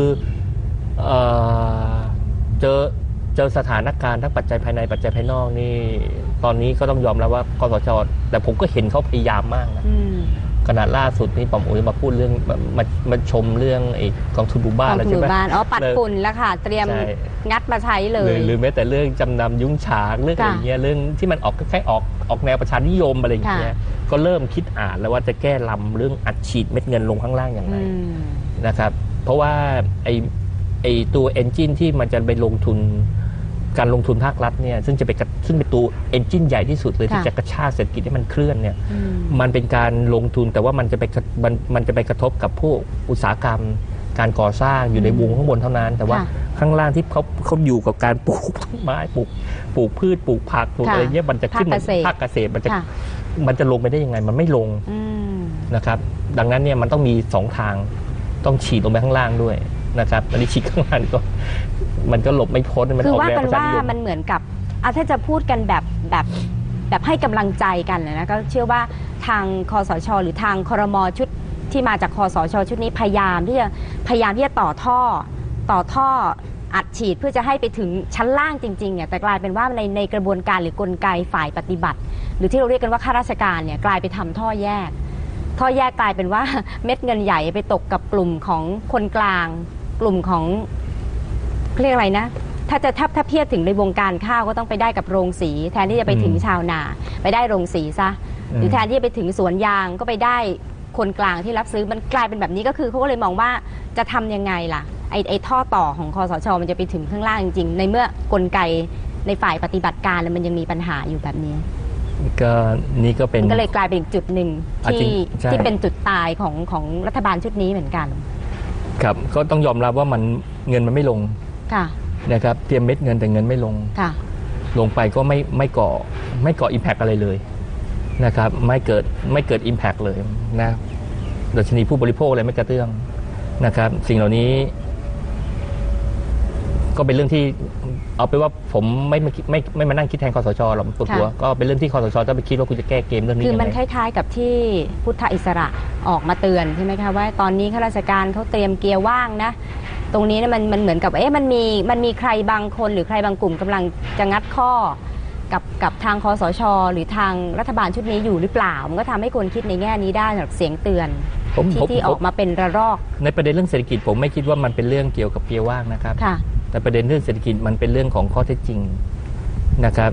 เจอเจอสถานการณ์ทั้งปัจจัยภายในปัจจัยภายนอกนี่ตอนนี้ก็ต้องยอมรับว่าคสช.แต่ผมก็เห็นเขาพยายามมากนะขณะล่าสุดนี่ปอมอุ๋ยมาพูดเรื่องมามาชมเรื่องไอ้กองทุนหมู่บ้านแล้วใช่ไหมอ๋อปัดฝุ่นแล้วค่ะเตรียมงัดมาใช้เลยหรือแม้แต่เรื่องจำนำยุ้งฉางเรื่องอะไรเงี้ยเรื่องที่มันออกแค่ออกออกแนวประชานิยมอะไรอย่างเงี้ยก็เริ่มคิดอ่านแล้วว่าจะแก้ลำเรื่องอัดฉีดเม็ดเงินลงข้างล่างอย่างไรนะครับเพราะว่าไอ้ไอ้ตัวเอนจินที่มันจะไปลงทุนการลงทุนภาครัฐเนี่ยซึ่งจะเป็นซึ่งเป็นตัวเอนจินใหญ่ที่สุดเลยที่จะกระชากเศรษฐกิจให้มันเคลื่อนเนี่ยมันเป็นการลงทุนแต่ว่ามันจะไปมันมันจะไปกระทบกับพวกอุตสาหกรรมการก่อสร้างอยู่ในวงข้างบนเท่านั้นแต่ว่าข้างล่างที่เขาเขาอยู่กับการปลูกต้นไม้ปลูกปลูกพืชปลูกผักปลูกอะไรเงี้ยมันจะขึ้นภาคเกษตรมันจะมันจะลงไปได้ยังไงมันไม่ลงนะครับดังนั้นเนี่ยมันต้องมีสองทางต้องฉีดลงไปข้างล่างด้วยนะครับอันนี้ฉีดข้างล่างก็มันก็หลบไม่พ้นมันคือว่ากันว่ามันเหมือนกับถ้าจะพูดกันแบบแบบแบบให้กำลังใจกันนะก็เชื่อว่าทางคสช.หรือทางครม.ชุดที่มาจากคสช.ชุดนี้พยายามที่จะพยายามที่จะต่อท่อต่อท่ออัดฉีดเพื่อจะให้ไปถึงชั้นล่างจริงๆเนี่ยแต่กลายเป็นว่าในในกระบวนการหรือกลไกฝ่ายปฏิบัติหรือที่เราเรียกกันว่าข้าราชการเนี่ยกลายไปทำท่อแยกท่อแยกกลายเป็นว่าเม็ดเงินใหญ่ไปตกกับกลุ่มของคนกลางกลุ่มของเรียกอะไรนะถ้าจะถ้าถ้าเทียบถึงในวงการข้าวก็ต้องไปได้กับโรงสีแทนที่จะไปถึงชาวนาไปได้โรงสีซะหรือแทนที่จะไปถึงสวนยางก็ไปได้คนกลางที่รับซื้อมันกลายเป็นแบบนี้ก็คือเขาก็เลยมองว่าจะทำยังไงล่ะไอ้ไอ้ท่อต่อของคสช.มันจะไปถึงข้างล่างจริงๆในเมื่อกลไกในฝ่ายปฏิบัติการมันยังมีปัญหาอยู่แบบนี้ก็นี่ก็เป็นก็เลยกลายเป็นอีกจุดหนึ่งที่ที่เป็นจุดตายของของรัฐบาลชุดนี้เหมือนกันครับก็ต้องยอมรับว่ามันเงินมันไม่ลงนะครับเตรียมเม็ดเงินแต่เงินไม่ลงลงไปก็ไม่ไม่ก่อไม่ก่ออิมแพกอะไรเลยนะครับไม่เกิดไม่เกิดอิมแพกเลยนะดัชนีผู้บริโภคอะไรไม่กระเตื้องนะครับสิ่งเหล่านี้ก็เป็นเรื่องที่เอาไปว่าผมไม่ไม่ไม่มานั่งคิดแทนคสช.หรอกปวดหัวก็เป็นเรื่องที่คสช.ต้องไปคิดว่าคุณจะแก้เกมเรื่องนี้คือมันคล้ายๆกับที่พุทธอิสระออกมาเตือนใช่ไหมคะว่าตอนนี้ข้าราชการเขาเตรียมเกียร์ว่างนะตรงนี้นะมันมันเหมือนกับเอ๊ะมันมีมันมีใครบางคนหรือใครบางกลุ่มกำลังจะงัดข้อกับกับทางคสช.หรือทางรัฐบาลชุดนี้อยู่หรือเปล่ามันก็ทำให้คนคิดในแง่นี้ได้สำหรับเสียงเตือนที่ที่ออกมาเป็นระลอกในประเด็นเรื่องเศรษฐกิจผมไม่คิดว่ามันเป็นเรื่องเกี่ยวกับเกียร์ว่างนะครับแต่ประเด็นเรื่องเศรษฐกิจมันเป็นเรื่องของข้อเท็จจริงนะครับ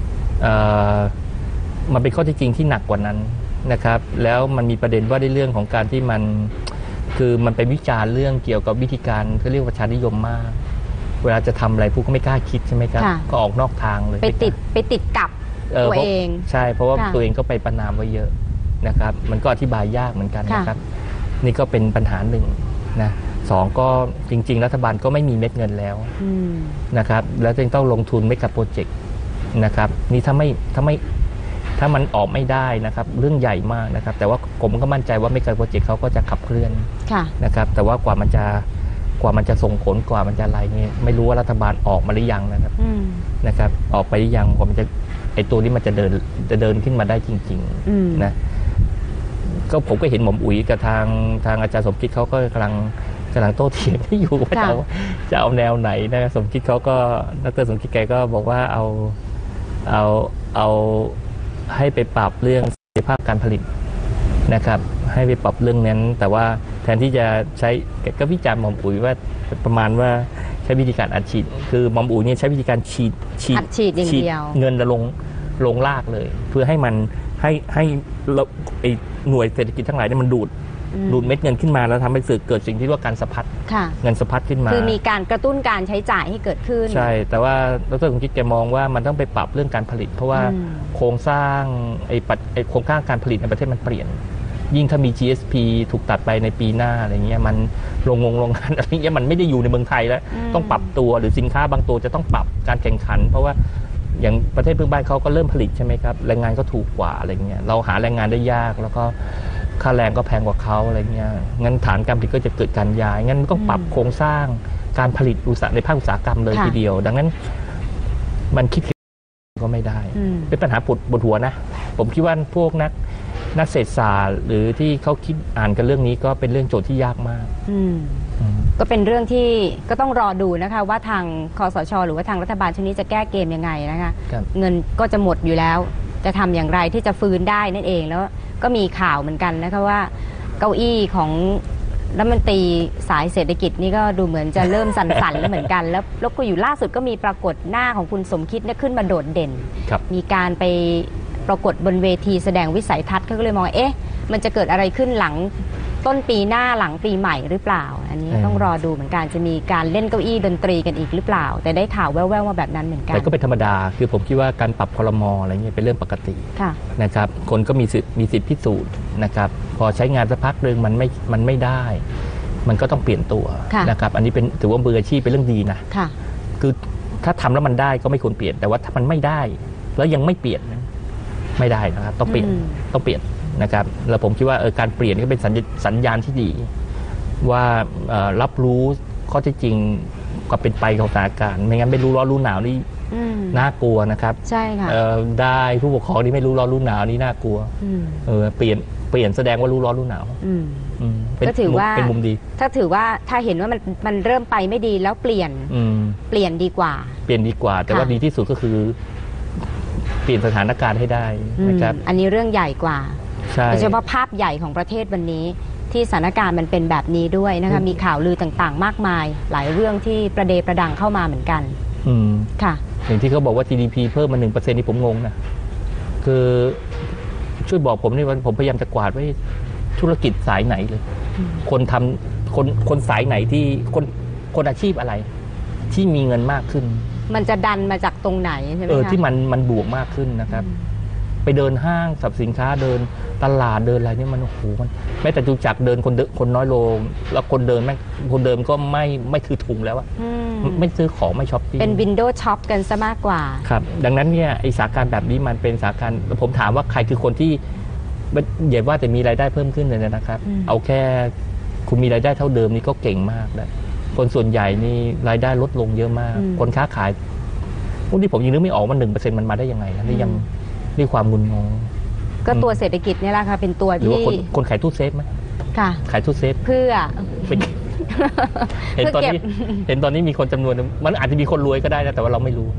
มันเป็นข้อเท็จจริงที่หนักกว่านั้นนะครับแล้วมันมีประเด็นว่าในเรื่องของการที่มันคือมันไปวิจารณ์เรื่องเกี่ยวกับวิธีการเขาเรียกว่าประชานิยมมากเวลาจะทำอะไรผู้ก็ไม่กล้าคิดใช่ไหมครับก็ออกนอกทางเลยไปติดไปติดกับตัวเองใช่เพราะว่าตัวเองก็ไปประนามไว้เยอะนะครับมันก็อธิบายยากเหมือนกันนะครับนี่ก็เป็นปัญหาหนึ่งนะสองก็จริงๆรัฐบาลก็ไม่มีเม็ดเงินแล้วนะครับแล้วจึงต้องลงทุนไม่กับโปรเจกต์นะครับนี่ถ้าไม่ถ้าไม่ถ้ามันออกไม่ได้นะครับเรื่องใหญ่มากนะครับแต่ว่าผมก็มั่นใจว่าไม่เกินโปรเจกต์เขาก็จะขับเคลื่อนนะครับแต่ว่ากว่ามันจะกว่ามันจะส่งผลกว่ามันจะอะไรเนี่ยไม่รู้ว่ารัฐบาลออกมาหรือยังนะครับนะครับออกไปหรือยังกว่ามันจะไอตัวนี้มันจะเดินจะเดินขึ้นมาได้จริงๆนะก็ผมก็เห็นหม่อมอุ๋ยกับทางทางอาจารย์สมคิดเขาก็กำลังกำลังโต้เถียงที่อยู่ว่าจะเอาจะเอาแนวไหนนะสมคิดเขาก็ดร.สมคิดแกก็บอกว่าเอาเอาเอาให้ไปปรับเรื่องศักยภาพการผลิตนะครับให้ไปปรับเรื่องนั้นแต่ว่าแทนที่จะใช้ก็วิจารณ์หม่อมอุ๋ยว่าประมาณว่าใช้วิธีการอัดฉีดคือหม่อมอุ๋ยเนี่ยใช้วิธีการฉีดฉีดฉีดอย่างเดียวเงินลงลงลากเลยเพื่อให้มันให้ให้ไอหน่วยเศรษฐกิจทั้งหลายเนี่ยมันดูดดูดเม็ดเงินขึ้นมาแล้วทำให้เกิดสิ่งที่เรียกว่าการสะพัดเงินสะพัดขึ้นมาคือมีการกระตุ้นการใช้จ่ายให้เกิดขึ้นใช่แต่ว่าดร.สมคิดแกมองว่ามันต้องไปปรับเรื่องการผลิตเพราะว่าโครงสร้างไอ้ไอ้โครงสร้างการผลิตในประเทศมันเปลี่ยนยิ่งถ้ามี จี เอส พี ถูกตัดไปในปีหน้าอะไรเงี้ยมันโรงงงโรงงานอะไรเงี้ยมันไม่ได้อยู่ในเมืองไทยแล้วต้องปรับตัวหรือสินค้าบางตัวจะต้องปรับการแข่งขันเพราะว่าอย่างประเทศเพื่อนบ้านเขาก็เริ่มผลิตใช่ไหมครับแรงงานก็ถูกกว่าอะไรเงี้ยเราหาแรงงานได้ยากแล้วก็ค่าแรงก็แพงกว่าเขาอะไรเงี้ยงั้นฐานการผลิตก็จะเกิดการย้ายงั้นต้องปรับโครงสร้างการผลิตอุตสาหในภาคอุตสาหกรรมเลยทีเดียวดังนั้นมันคิดก็ไม่ได้เป็นปัญหาปวดปวดหัวนะผมคิดว่าพวกนักนักเศรษฐศาสตร์หรือที่เขาคิดอ่านกันเรื่องนี้ก็เป็นเรื่องโจทย์ที่ยากมากก็เป็นเรื่องที่ก็ต้องรอดูนะคะว่าทางคสช.หรือว่าทางรัฐบาลชุดนี้จะแก้เกมยังไงนะคะเงินก็จะหมดอยู่แล้วจะทำอย่างไรที่จะฟื้นได้นั่นเองแล้วก็มีข่าวเหมือนกันนะคะว่าเก้าอี้ของรัฐมนตรีสายเศรษฐกิจนี่ก็ดูเหมือนจะเริ่มสั่นๆแล้วเหมือนกันแล้วแล้วก็อยู่ล่าสุดก็มีปรากฏหน้าของคุณสมคิดเนี่ยขึ้นมาโดดเด่นมีการไปปรากฏบนเวทีแสดงวิสัยทัศน์เขาก็เลยมองเอ๊ะมันจะเกิดอะไรขึ้นหลังต้นปีหน้าหลังปีใหม่หรือเปล่าอันนี้ต้องรอดูเหมือนกันจะมีการเล่นเก้าอี้ดนตรีกันอีกหรือเปล่าแต่ได้ข่าวแว่วๆมาแบบนั้นเหมือนกันแต่ก็เป็นธรรมดาคือผมคิดว่าการปรับครม.อะไรเงี้ยเป็นเรื่องปกตินะครับคนก็มีสิทธิ์มีสิทธิพิสูจน์นะครับพอใช้งานสักพักหนึ่งมันไม่มันไม่ได้มันก็ต้องเปลี่ยนตัวนะครับอันนี้เป็นถือว่ามืออาชีพเป็นเรื่องดีนะคือถ้าทำแล้วมันได้ก็ไม่ควรเปลี่ยนแต่ว่าถ้ามันไม่ได้แล้วยังไม่เปลี่ยนไม่ได้นะครับต้องเปลี่ยนต้องเปลี่ยนนะครับแล้วผมคิดว่าการเปลี่ยนก็เป็นสัญญาณที่ดีว่ารับรู้ข้อเท็จจริงก็เป็นไปของสถานการณ์ไม่งั้นไม่รู้ร้อนรู้หนาวนี่น่ากลัวนะครับใช่ค่ะได้ผู้ปกครองที่ไม่รู้ร้อนรู้หนาวนี่น่ากลัวเออเปลี่ยนเปลี่ยนแสดงว่ารู้ร้อนรู้หนาวก็ถือว่าเป็นมุมดีถ้าถือว่าถ้าเห็นว่ามันมันเริ่มไปไม่ดีแล้วเปลี่ยนเปลี่ยนดีกว่าเปลี่ยนดีกว่าแต่ว่าดีที่สุดก็คือเปลี่ยนสถานการณ์ให้ได้นะครับอันนี้เรื่องใหญ่กว่าโดยเฉพาะภาพใหญ่ของประเทศวันนี้ที่สถานการณ์มันเป็นแบบนี้ด้วยนะคะมีข่าวลือต่างๆมากมายหลายเรื่องที่ประเดประดังเข้ามาเหมือนกันค่ะอย่างที่เขาบอกว่า จี ดี พี เพิ่มมา หนึ่งเปอร์เซ็นต์ นี่ผมงงนะคือช่วยบอกผมนี่ว่าผมพยายามจะกวาดไว้ธุรกิจสายไหนเลยคนทำคนคนสายไหนที่คนคนอาชีพอะไรที่มีเงินมากขึ้นมันจะดันมาจากตรงไหนใช่ไหมคะเออที่มันมันบวกมากขึ้นนะครับไปเดินห้างสรรพสินค้าเดินตลาดเดินอะไรนี่มันโอ้โหมันแม้แต่จูจักเดินคนเดินคนน้อยลงแล้วคนเดินแม่คนเดินก็ไม่ไม่ถือถุงแล้วอะไม่ซื้อของไม่ช้อปปิ้งเป็นวินโดว์ช็อปกันซะมากกว่าครับดังนั้นเนี่ยไอสถานการณ์แบบนี้มันเป็นสถานการณ์ผมถามว่าใครคือคนที่อย่าว่าแต่มีรายได้เพิ่มขึ้นเลยนะครับเอาแค่คุณมีรายได้เท่าเดิมนี่ก็เก่งมากแล้วคนส่วนใหญ่นี่รายได้ลดลงเยอะมากคนค้าขายพวกที่ผมยังนึกไม่ออกว่าหนึ่งเปอร์เซ็นต์มันมาได้ยังไงนี่ยังนี่ความงุนงงก็ตัวเศรษฐกิจนี่แหละค่ะเป็นตัวที่หรือว่าคนคนขายตู้เซฟไหมค่ะขายตู้เซฟเพื่อเห็นตอนนี้เห็นตอนนี้มีคนจำนวนมันอาจจะมีคนรวยก็ได้นะแต่ว่าเราไม่รู้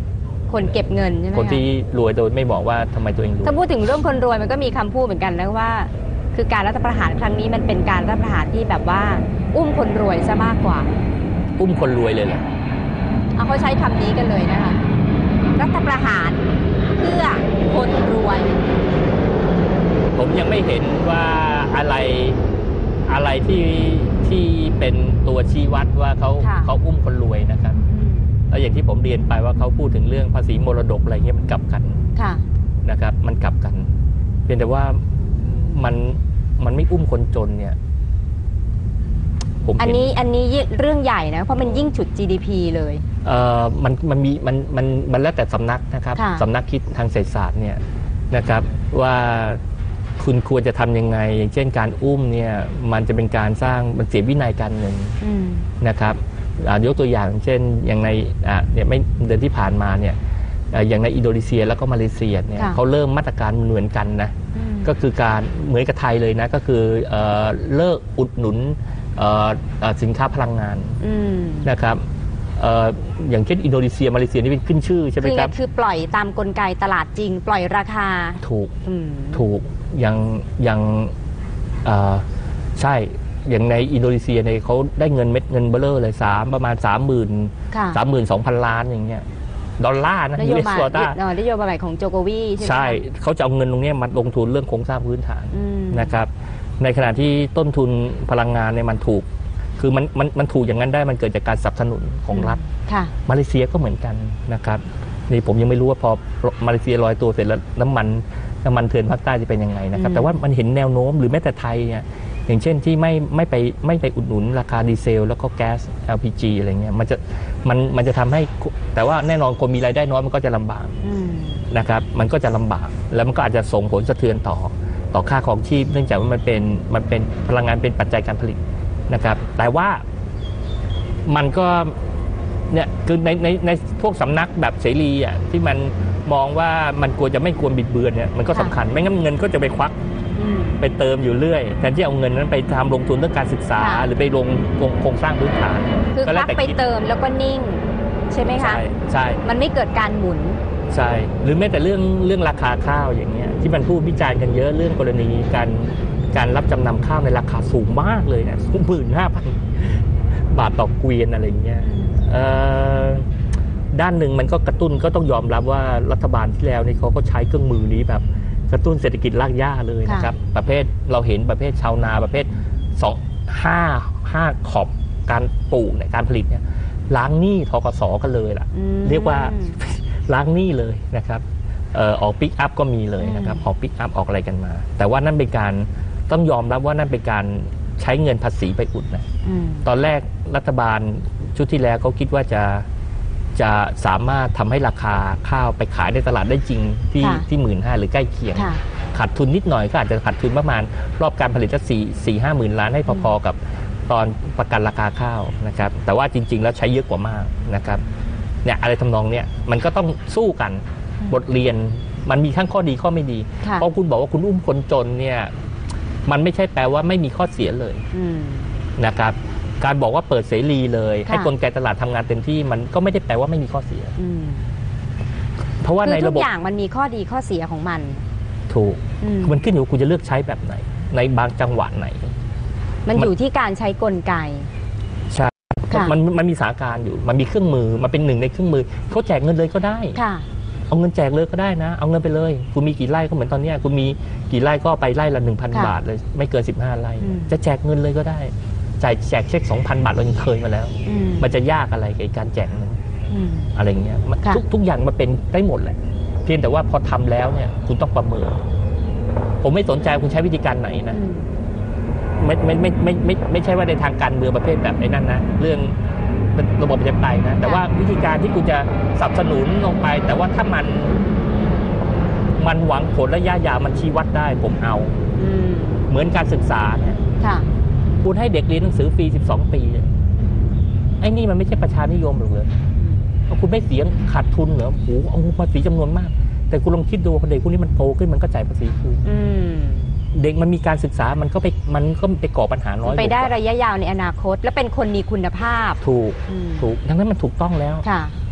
คนเก็บเงินใช่ไหมคนที่รวยโดยไม่บอกว่าทำไมตัวเองรวยถ้าพูดถึงเรื่องคนรวยมันก็มีคำพูดเหมือนกันนะว่า คือการรัฐประหารครั้งนี้มันเป็นการรัฐประหารที่แบบว่า อุ้มคนรวยซะมากกว่าอุ้มคนรวยเลยเหรอเอาเขาใช้คำนี้กันเลยนะคะรัฐประหารเพื่อคนรวยผมยังไม่เห็นว่าอะไรอะไรที่ที่เป็นตัวชี้วัดว่าเขาค่ะเขาอุ้มคนรวยนะครับอืมแล้วอย่างที่ผมเรียนไปว่าเขาพูดถึงเรื่องภาษีมรดกอะไรเงี้ยมันกลับกันค่ะนะครับ มันกลับกันเพียงแต่ว่ามันมันไม่อุ้มคนจนเนี่ยผมอันเห็นนี้อันนี้เรื่องใหญ่นะเพราะมันยิ่งฉุด จี ดี พี เลยเอ่อมันมันมีมันมันมันแล้วแต่สำนักนะครับค่ะสำนักคิดทางเศรษฐศาสตร์เนี่ยนะครับว่าคุณควรจะทำยังไง อย่างเช่นการอุ้มเนี่ยมันจะเป็นการสร้างมันเสียวินัยการเงินอืมนะครับอ่ายกตัวอย่างเช่นอย่างในอ่าเนี่ยไม่เดือนที่ผ่านมาเนี่ยอ่าอย่างในอินโดนีเซียแล้วก็มาเลเซียเนี่ยค่ะเขาเริ่มมาตรการเหมือนกันนะอืมก็คือการเหมือนกับไทยเลยนะก็คือเอ่อเลิกอุดหนุนเอ่อเอ่อสินค้าพลังงานอืมนะครับเอ่ออย่างเช่นอินโดนีเซียมาเลเซียนี่เป็นขึ้นชื่อใช่ไหมคือครับคือปล่อยตามกลไกตลาดจริง ปล่อยราคาถูกอืมถูกอย่างอย่างเอ่อใช่อย่างในอินโดนีเซียเนี่ยเขาได้เงินเม็ดเงินเบลอเลยสามประมาณสามหมื่นค่ะสามหมื่นสองพันล้านอย่างเงี้ยดอลลาร์นะนยูโยเอสบายดอลลาร์เอ่อนโยบายของโจโกวีใช่ไหมใช่คะเขาจะเอาเงินตรงเนี้ยมาลงทุนเรื่องโครงสร้างพื้นฐานอืมนะครับในขณะที่ต้นทุนพลังงานเนี่ยมันถูกคือมันมันมันถูกอย่างนั้นได้มันเกิดจากการสนับสนุนของรัฐค่ะมาเลเซียก็เหมือนกันนะครับนี่ผมยังไม่รู้ว่าพอมาเลเซียลอยตัวเสร็จแล้วน้ำมันน้ำมันเถื่อนภาคใต้จะเป็นยังไงนะครับอืมแต่ว่ามันเห็นแนวโน้มหรือแม้แต่ไทยเนี่ยอย่างเช่นที่ไม่ไม่ไปไม่ไปอุดหนุนราคาดีเซล แล้วก็แก๊ส แอล พี จี อะไรเงี้ยมันจะมันมันจะทำให้แต่ว่าแน่นอนคนมีรายได้น้อยมันก็จะลำบากอืมนะครับมันก็จะลำบากแล้วมันก็อาจจะส่งผลสะเทือนต่อต่อค่าของชีพเนื่องจากว่ามันเป็นมันเป็นพลังงานเป็นปัจจัยการผลิตนะครับแต่ว่ามันก็เนี่ยคือในในในพวกสำนักแบบเสรีอ่ะที่มันมองว่ามันควรจะไม่ควรบิดเบือนเนี่ยมันก็สำคัญไม่งั้นเงินก็จะไปควักอืมไปเติมอยู่เรื่อยแทนที่เอาเงินนั้นไปทำลงทุนเรื่องการศึกษาค่ะหรือไปลงโครงสร้างพื้นฐานคือก็คแล้วัวกแต่ไปคิดเติมแล้วก็นิ่ง ใช่ไหมคะใช่ใช่มันไม่เกิดการหมุนใช่หรือแม้แต่เรื่องเรื่องราคาข้าวอย่างเงี้ยที่มันพูดวิจารณ์กันเยอะเรื่องกรณีการการรับจำนำข้าวในราคาสูงมากเลยเนี่ยสูงหมื่นห้าพันบาทต่อเกวียนอะไรเงี้ยเอ่อด้านหนึ่งมันก็กระตุ้นก็ต้องยอมรับว่ารัฐบาลที่แล้วนี่เขาก็ใช้เครื่องมือนี้แบบกระตุ้นเศรษฐกิจรากหญ้าเลยนะครับประเภทเราเห็นประเภทชาวนาประเภทสองห้าห้าขอบการปลูกเนี่ยการผลิตเนี่ยล้างหนี้ธกสกันเลยล่ะอืมเรียกว่า ล้างหนี้เลยนะครับเอ่อออกปิกอัพก็มีเลยนะครับอืมออกปิกอัพออกอะไรกันมา แต่ว่านั่นเป็นการต้องยอมรับว่านั่นเป็นการใช้เงินภาษีไปอุดนะอืมตอนแรกรัฐบาลชุดที่แล้วเขาคิดว่าจะจะสามารถทำให้ราคาข้าวไปขายในตลาดได้จริงที่ค่ะที่หมื่นห้าหรือใกล้เคียงค่ะขาดทุนนิดหน่อยก็อาจจะขาดทุนประมาณรอบการผลิตสักสี่สี่ห้าหมื่นล้านให้พอๆกับตอนประกันราคาข้าวนะครับแต่ว่าจริง ๆ แล้วใช้เยอะกว่ามากนะครับเนี่ยอะไรทำนองเนี้ยมันก็ต้องสู้กันบทเรียนมันมีทั้งข้อดีข้อไม่ดีค่ะเพราะคุณบอกว่าคุณอุ้มคนจนเนี่ยมันไม่ใช่แปลว่าไม่มีข้อเสียเลยอืมนะครับการบอกว่าเปิดเสรีเลยค่ะให้กลไกตลาดทำงานเต็มที่มันก็ไม่ได้แปลว่าไม่มีข้อเสียอืมเพราะว่าคืในอทุระกบบอย่างมันมีข้อดีข้อเสียของมันถูกอืมมันขึ้นอยู่ว่าคุณจะเลือกใช้แบบไหน ในบางจังหวะไหนมันอยู่ที่การใช้กลไกใช่ค่ะมันมันมีสถานการณ์อยู่มันมีเครื่องมือมันเป็นหนึ่งในเครื่องมือเขาแจกเงินเลยก็ได้ค่ะเอาเงินแจกเลยก็ได้นะ เอาเงินไปเลย คุณมีกี่ไร่ก็เหมือนตอนเนี้ยคุณมีกี่ไร่ก็ไปไร่ละหนึ่งพันค่ะบาทเลยไม่เกินสิบห้าไร่อืมจะแจกเงินเลยก็ได้จ่ายแจกเช็คสองพันบาทเรายังเคยมาแล้วอืมมันจะยากอะไรกับการแจกเงินอืมอะไรเงี้ยมันค่ะทุกทุกอย่างมันเป็นได้หมดแหละเพียงแต่ว่าพอทำแล้วเนี่ยคุณต้องประเมินผมไม่สนใจคุณใช้วิธีการไหนนะอืมไม่ไม่ไม่ไม่ไม่ไม่ใช่ว่าในทางการเมืองประเภทแบบไอ้นั่นนะเรื่องระบบประชาธิปไตยนะแต่ว่าวิธีการที่คุณจะสนับสนุนลงไป แต่ว่าถ้ามันมันหวังผลระยะยาวมันชี้วัดได้ผมเอาอืมเหมือนการศึกษาเนี่ยค่ะคุณให้เด็กเรียนหนังสือฟรีสิบสองปีเนี่ยไอ้นี่มันไม่ใช่ประชานิยมหรอกเลยเอาคุณไม่เสียขาดทุนเหรอโอ้โหเอาภาษีจำนวนมาก แต่คุณลองคิดดูพอเด็กพวกนี้มันโตขึ้นมันก็จ่ายภาษีคืนอืมเด็กมันมีการศึกษามันก็ไปมันก็ไปก่อปัญหาน้อยไปได้กว่าระยะยาวในอนาคต และเป็นคนมีคุณภาพถูกอืมถูกดังนั้นมันถูกต้องแล้วค่ะ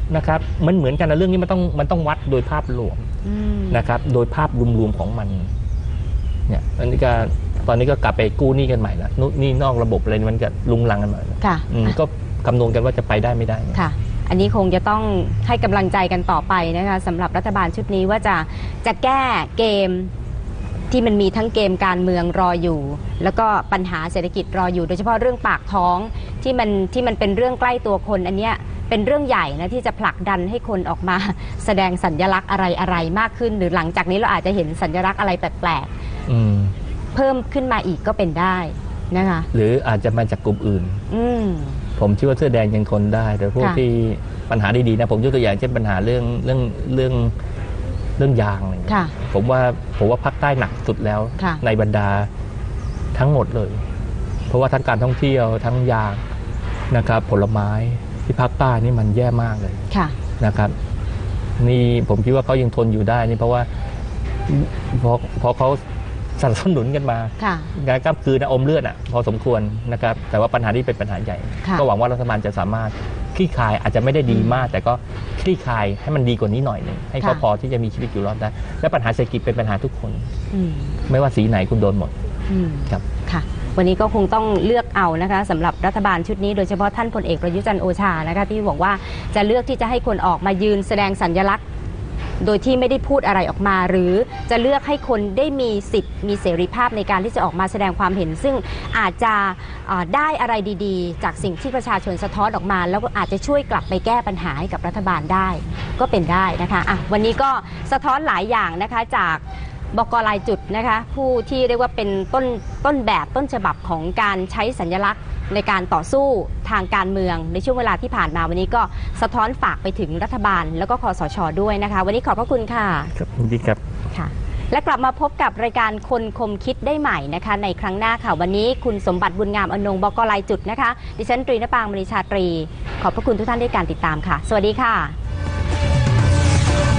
นะครับมันเหมือนกันนะเรื่องนี้มันต้องมันต้องวัดโดยภาพรวมนะครับโดยภาพรวมๆของมันเนี่ยอันนี้ก็ตอนนี้ก็กลับไปกู้หนี้กันใหม่ละนี่นอกระบบอะไรมันก็ลุงลังกันหมดก็คำนวณกันว่าจะไปได้ไม่ได้ค่ะอันนี้คงจะต้องให้กำลังใจกันต่อไปนะคะสำหรับรัฐบาลชุดนี้ว่าจะจะแก้เกมที่มันมีทั้งเกมการเมืองรออยู่แล้วก็ปัญหาเศรษฐกิจรออยู่โดยเฉพาะเรื่องปากท้องที่มันที่มันเป็นเรื่องใกล้ตัวคนอันเนี้ยเป็นเรื่องใหญ่นะที่จะผลักดันให้คนออกมาแสดงสัญลักษณ์อะไรอะไรมากขึ้นหรือหลังจากนี้เราอาจจะเห็นสัญลักษณ์อะไรแปลกๆเพิ่มขึ้นมาอีกก็เป็นได้นะคะหรืออาจจะมาจากกลุ่มอื่นผมเชื่อว่าเสื้อแดงยังทนได้แต่พวกที่ปัญหาดีๆนะผมยกตัวอย่างเช่นปัญหาเรื่องเรื่องเรื่องเรื่องยางอะไรเงี้ยผมว่าผมว่าภาคใต้หนักสุดแล้วในบรรดาทั้งหมดเลยเพราะว่าทั้งการท่องเที่ยวทั้งยางนะครับผลไม้ที่ภาคใต้นี่มันแย่มากเลยนะครับนี่ผมคิดว่าเขายังทนอยู่ได้นี่เพราะว่าพอพอเขาสนับสนุนกันมาการกล้ามคืนอมเลือดอ่ะพอสมควรนะครับแต่ว่าปัญหาที่เป็นปัญหาใหญ่ก็หวังว่ารัฐบาลจะสามารถคลี่คลายอาจจะไม่ได้ดีมากแต่ก็คลี่คลายให้มันดีกว่านี้หน่อยหนึ่งให้เขาพอที่จะมีชีวิตอยู่รอดได้และปัญหาเศรษฐกิจเป็นปัญหาทุกคนไม่ว่าสีไหนคุณโดนหมดครับค่ะวันนี้ก็คงต้องเลือกเอานะคะสำหรับรัฐบาลชุดนี้โดยเฉพาะท่านพลเอกประยุทธ์จันทร์โอชานะคะที่บอกว่าจะเลือกที่จะให้คนออกมายืนแสดงสัญลักษณ์โดยที่ไม่ได้พูดอะไรออกมาหรือจะเลือกให้คนได้มีสิทธิ์มีเสรีภาพในการที่จะออกมาแสดงความเห็นซึ่งอาจจะได้อะไรดีๆจากสิ่งที่ประชาชนสะท้อนออกมาแล้วก็อาจจะช่วยกลับไปแก้ปัญหาให้กับรัฐบาลได้ก็เป็นได้นะคะอ่ะวันนี้ก็สะท้อนหลายอย่างนะคะจากบก.รายจุดนะคะผู้ที่เรียกว่าเป็นต้นต้นแบบต้นฉบับของการใช้สัญลักษณ์ในการต่อสู้ทางการเมืองในช่วงเวลาที่ผ่านมาวันนี้ก็สะท้อนฝากไปถึงรัฐบาลแล้วก็คสช.ด้วยนะคะวันนี้ขอบพระคุณค่ะครับยินดีครับค่ะและกลับมาพบกับรายการคนคมคิดได้ใหม่นะคะในครั้งหน้าค่ะวันนี้คุณสมบัติบุญงามอนงบก.รายจุดนะคะดิฉันตรีณปางมณีชาตรีขอบพระคุณทุกท่านด้วยการติดตามค่ะสวัสดีค่ะ